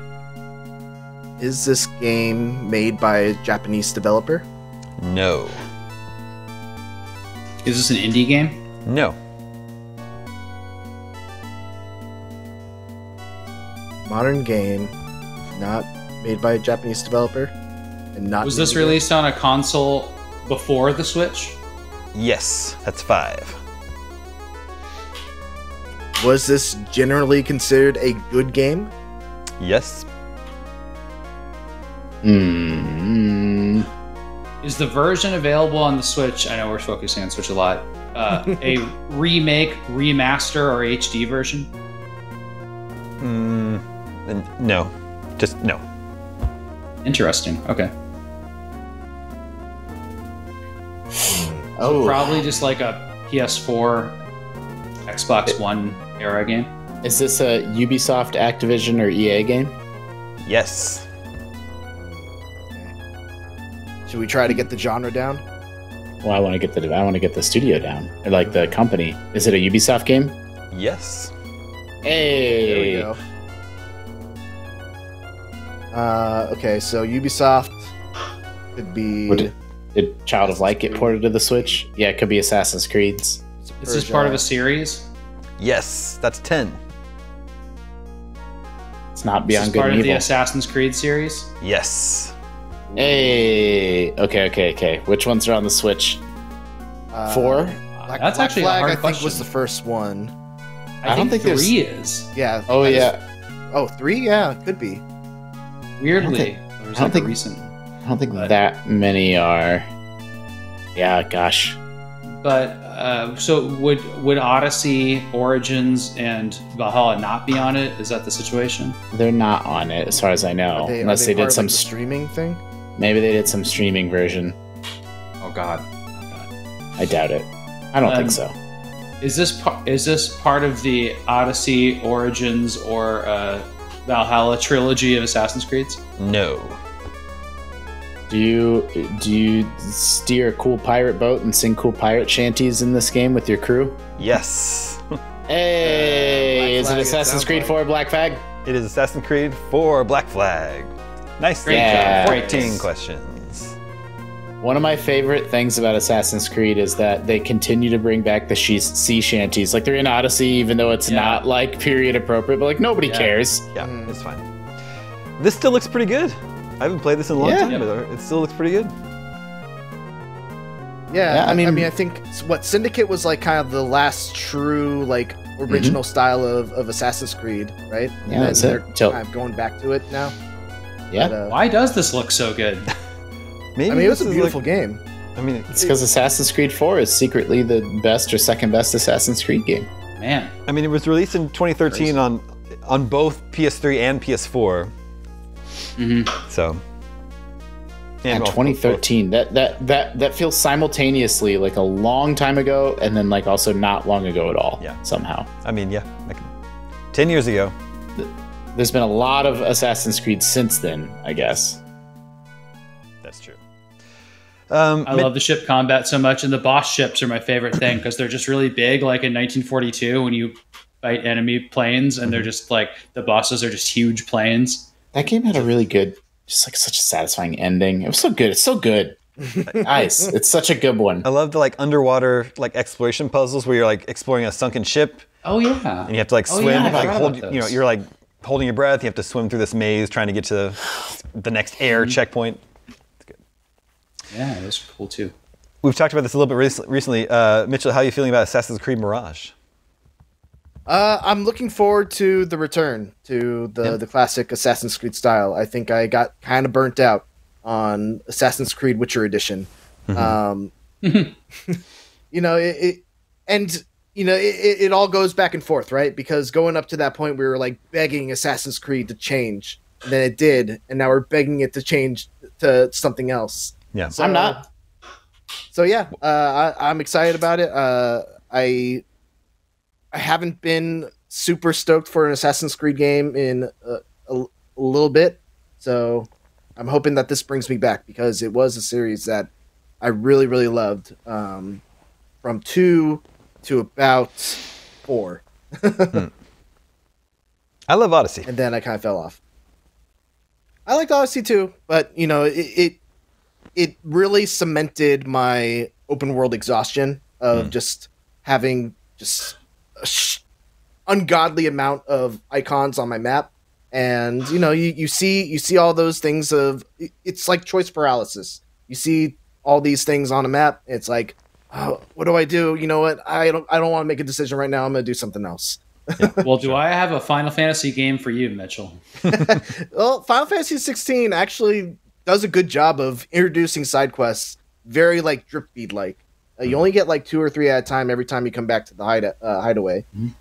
Is this game made by a Japanese developer? No. Is this an indie game? No. Modern game, not made by a Japanese developer, and not. Was this indie. released on a console before the Switch? Yes. That's five. Was this generally considered a good game? Yes. Hmm. Is the version available on the Switch? I know we're focusing on Switch a lot. Uh, a remake, remaster, or H D version? Mm, n- no. Just no. Interesting. Okay. Oh, Probably just like a P S four, Xbox One era game. is this a Ubisoft, Activision, or E A game? Yes. Should we try to get the genre down? Well, I want to get the I want to get the studio down, or like the company. Is it a Ubisoft game? Yes. Hey. There we go. Uh, okay, so Ubisoft could be. Would it- Did Child of Light get ported to the Switch? Yeah, it could be Assassin's Creed's. Is this part of a series? Yes. That's ten. It's not Is Beyond this Good part and of the Evil. Assassin's Creed series? Yes. Hey. Okay, okay, okay. Which ones are on the Switch? uh, Four? Black, That's Black actually a Flag, hard I think question. was the first one. I, I don't think, think there's- three is. Yeah. Oh that is- yeah. oh, three? Yeah, could be. Weirdly, think- there was I don't like think- a recent. I don't think But- that many are. Yeah, gosh. But uh, so would would Odyssey, Origins, and Valhalla not be on it? Is that the situation? They're not on it, as far as I know. Are they, Unless are they, they, part did of, some. like, the st- streaming thing. maybe they did some streaming version. Oh God. Oh, God. I doubt it. I don't Um, think so. Is this par- is this part of the Odyssey, Origins, or uh, Valhalla trilogy of Assassin's Creeds? No. Do you do you steer a cool pirate boat and sing cool pirate shanties in this game with your crew? Yes. Hey, Black is Flag, it it Assassin's sounds Creed like. four Black Flag? It is Assassin's Creed four Black Flag. Nice. Great job. fourteen Great. questions. One of my favorite things about Assassin's Creed is that they continue to bring back the she- sea shanties. Like they're in Odyssey, even though it's Yeah. not like period appropriate, but like nobody Yeah. cares. Yeah, Mm. it's fine. This still looks pretty good. I haven't played this in a long Yeah. time, but it still looks pretty good. Yeah, Yeah, I I mean, I mean- mean, I think s- what Syndicate was like, kind of the last true like original style of, of Assassin's Creed, right? Mm-hmm. Yeah, And that's then it. they're Till- kind of going back to it now. Yeah, But, uh, Why does this look so good? Maybe I mean, it was this a is beautiful like, game. I mean, it's because Assassin's Creed four is secretly the best or second best Assassin's Creed game. Man, I mean, it was released in twenty thirteen on on both P S three and P S four. hmm So. And well, twenty thirteen, that that that that feels simultaneously like a long time ago, and then like also not long ago at all. Yeah. Somehow, I mean, yeah, like ten years ago. there's been a lot of Assassin's Creed since then, I guess. That's true. Um, I mid- love the ship combat so much, and the boss ships are my favorite thing because they're just really big. Like in nineteen forty-two, when you fight enemy planes, and they're just like the bosses are just huge planes. That game had a really good, just like such a satisfying ending. It was so good. It's so good. Nice. It's such a good one. I love the like underwater like exploration puzzles where you're like exploring a sunken ship Oh yeah, and you have to like Oh, swim, yeah, I like forgot hold, about you know, those. you're like holding your breath. You have to swim through this maze trying to get to the next air Mm-hmm. checkpoint. yeah, those are cool too. We've talked about this a little bit rec- recently. Uh, Mitchell, how are you feeling about Assassin's Creed Mirage? Uh, I'm looking forward to the return to the, Yeah. the classic Assassin's Creed style. I think I got kind of burnt out on Assassin's Creed Witcher Edition. Um, you know, it, it and you know it, it it all goes back and forth, right? Because going up to that point, we were like begging Assassin's Creed to change, and then it did, and now we're begging it to change to something else. Yeah. So, I'm not. So yeah, uh, I, I'm excited about it. Uh, I I haven't been super stoked for an Assassin's Creed game in a, a a little bit. So I'm hoping that this brings me back because it was a series that I really, really loved. Um, from two to about four. hmm. I love Odyssey. And then I kind of fell off. I liked Odyssey too, but you know, it it, it really cemented my open world exhaustion of mm. just having just a sh- ungodly amount of icons on my map. And you know, you, you see you see all those things of it's like choice paralysis. You see all these things on a map. It's like, oh, what do I do? You know what? I don't I don't want to make a decision right now. I'm going to do something else. Yeah. Well, do I have a Final Fantasy game for you, Mitchell? Well, Final Fantasy sixteen actually does a good job of introducing side quests, very like drip feed like. Uh, you only get like two or three at a time every time you come back to the hide- uh, hideaway. Mm-hmm.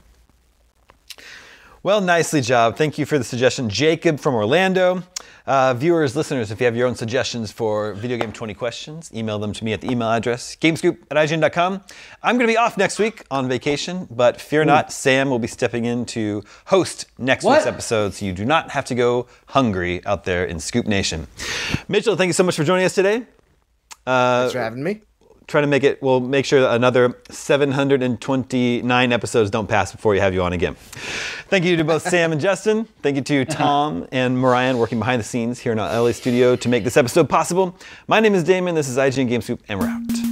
Well, nicely job. Thank you for the suggestion, Jacob from Orlando. Uh, viewers, listeners, if you have your own suggestions for Video Game twenty questions, email them to me at the email address, gamescoop at I G N dot com. I'm going to be off next week on vacation, but fear Ooh. not, Sam will be stepping in to host next what? week's episode, so you do not have to go hungry out there in Scoop Nation. Mitchell, thank you so much for joining us today. Uh, Thanks for having me. Try to make it, we'll make sure that another seven hundred twenty-nine episodes don't pass before you have you on again. Thank you to both Sam and Justin. Thank you to Tom and Marian working behind the scenes here in our L A studio to make this episode possible. My name is Damon, this is I G N Game Scoop, and we're out.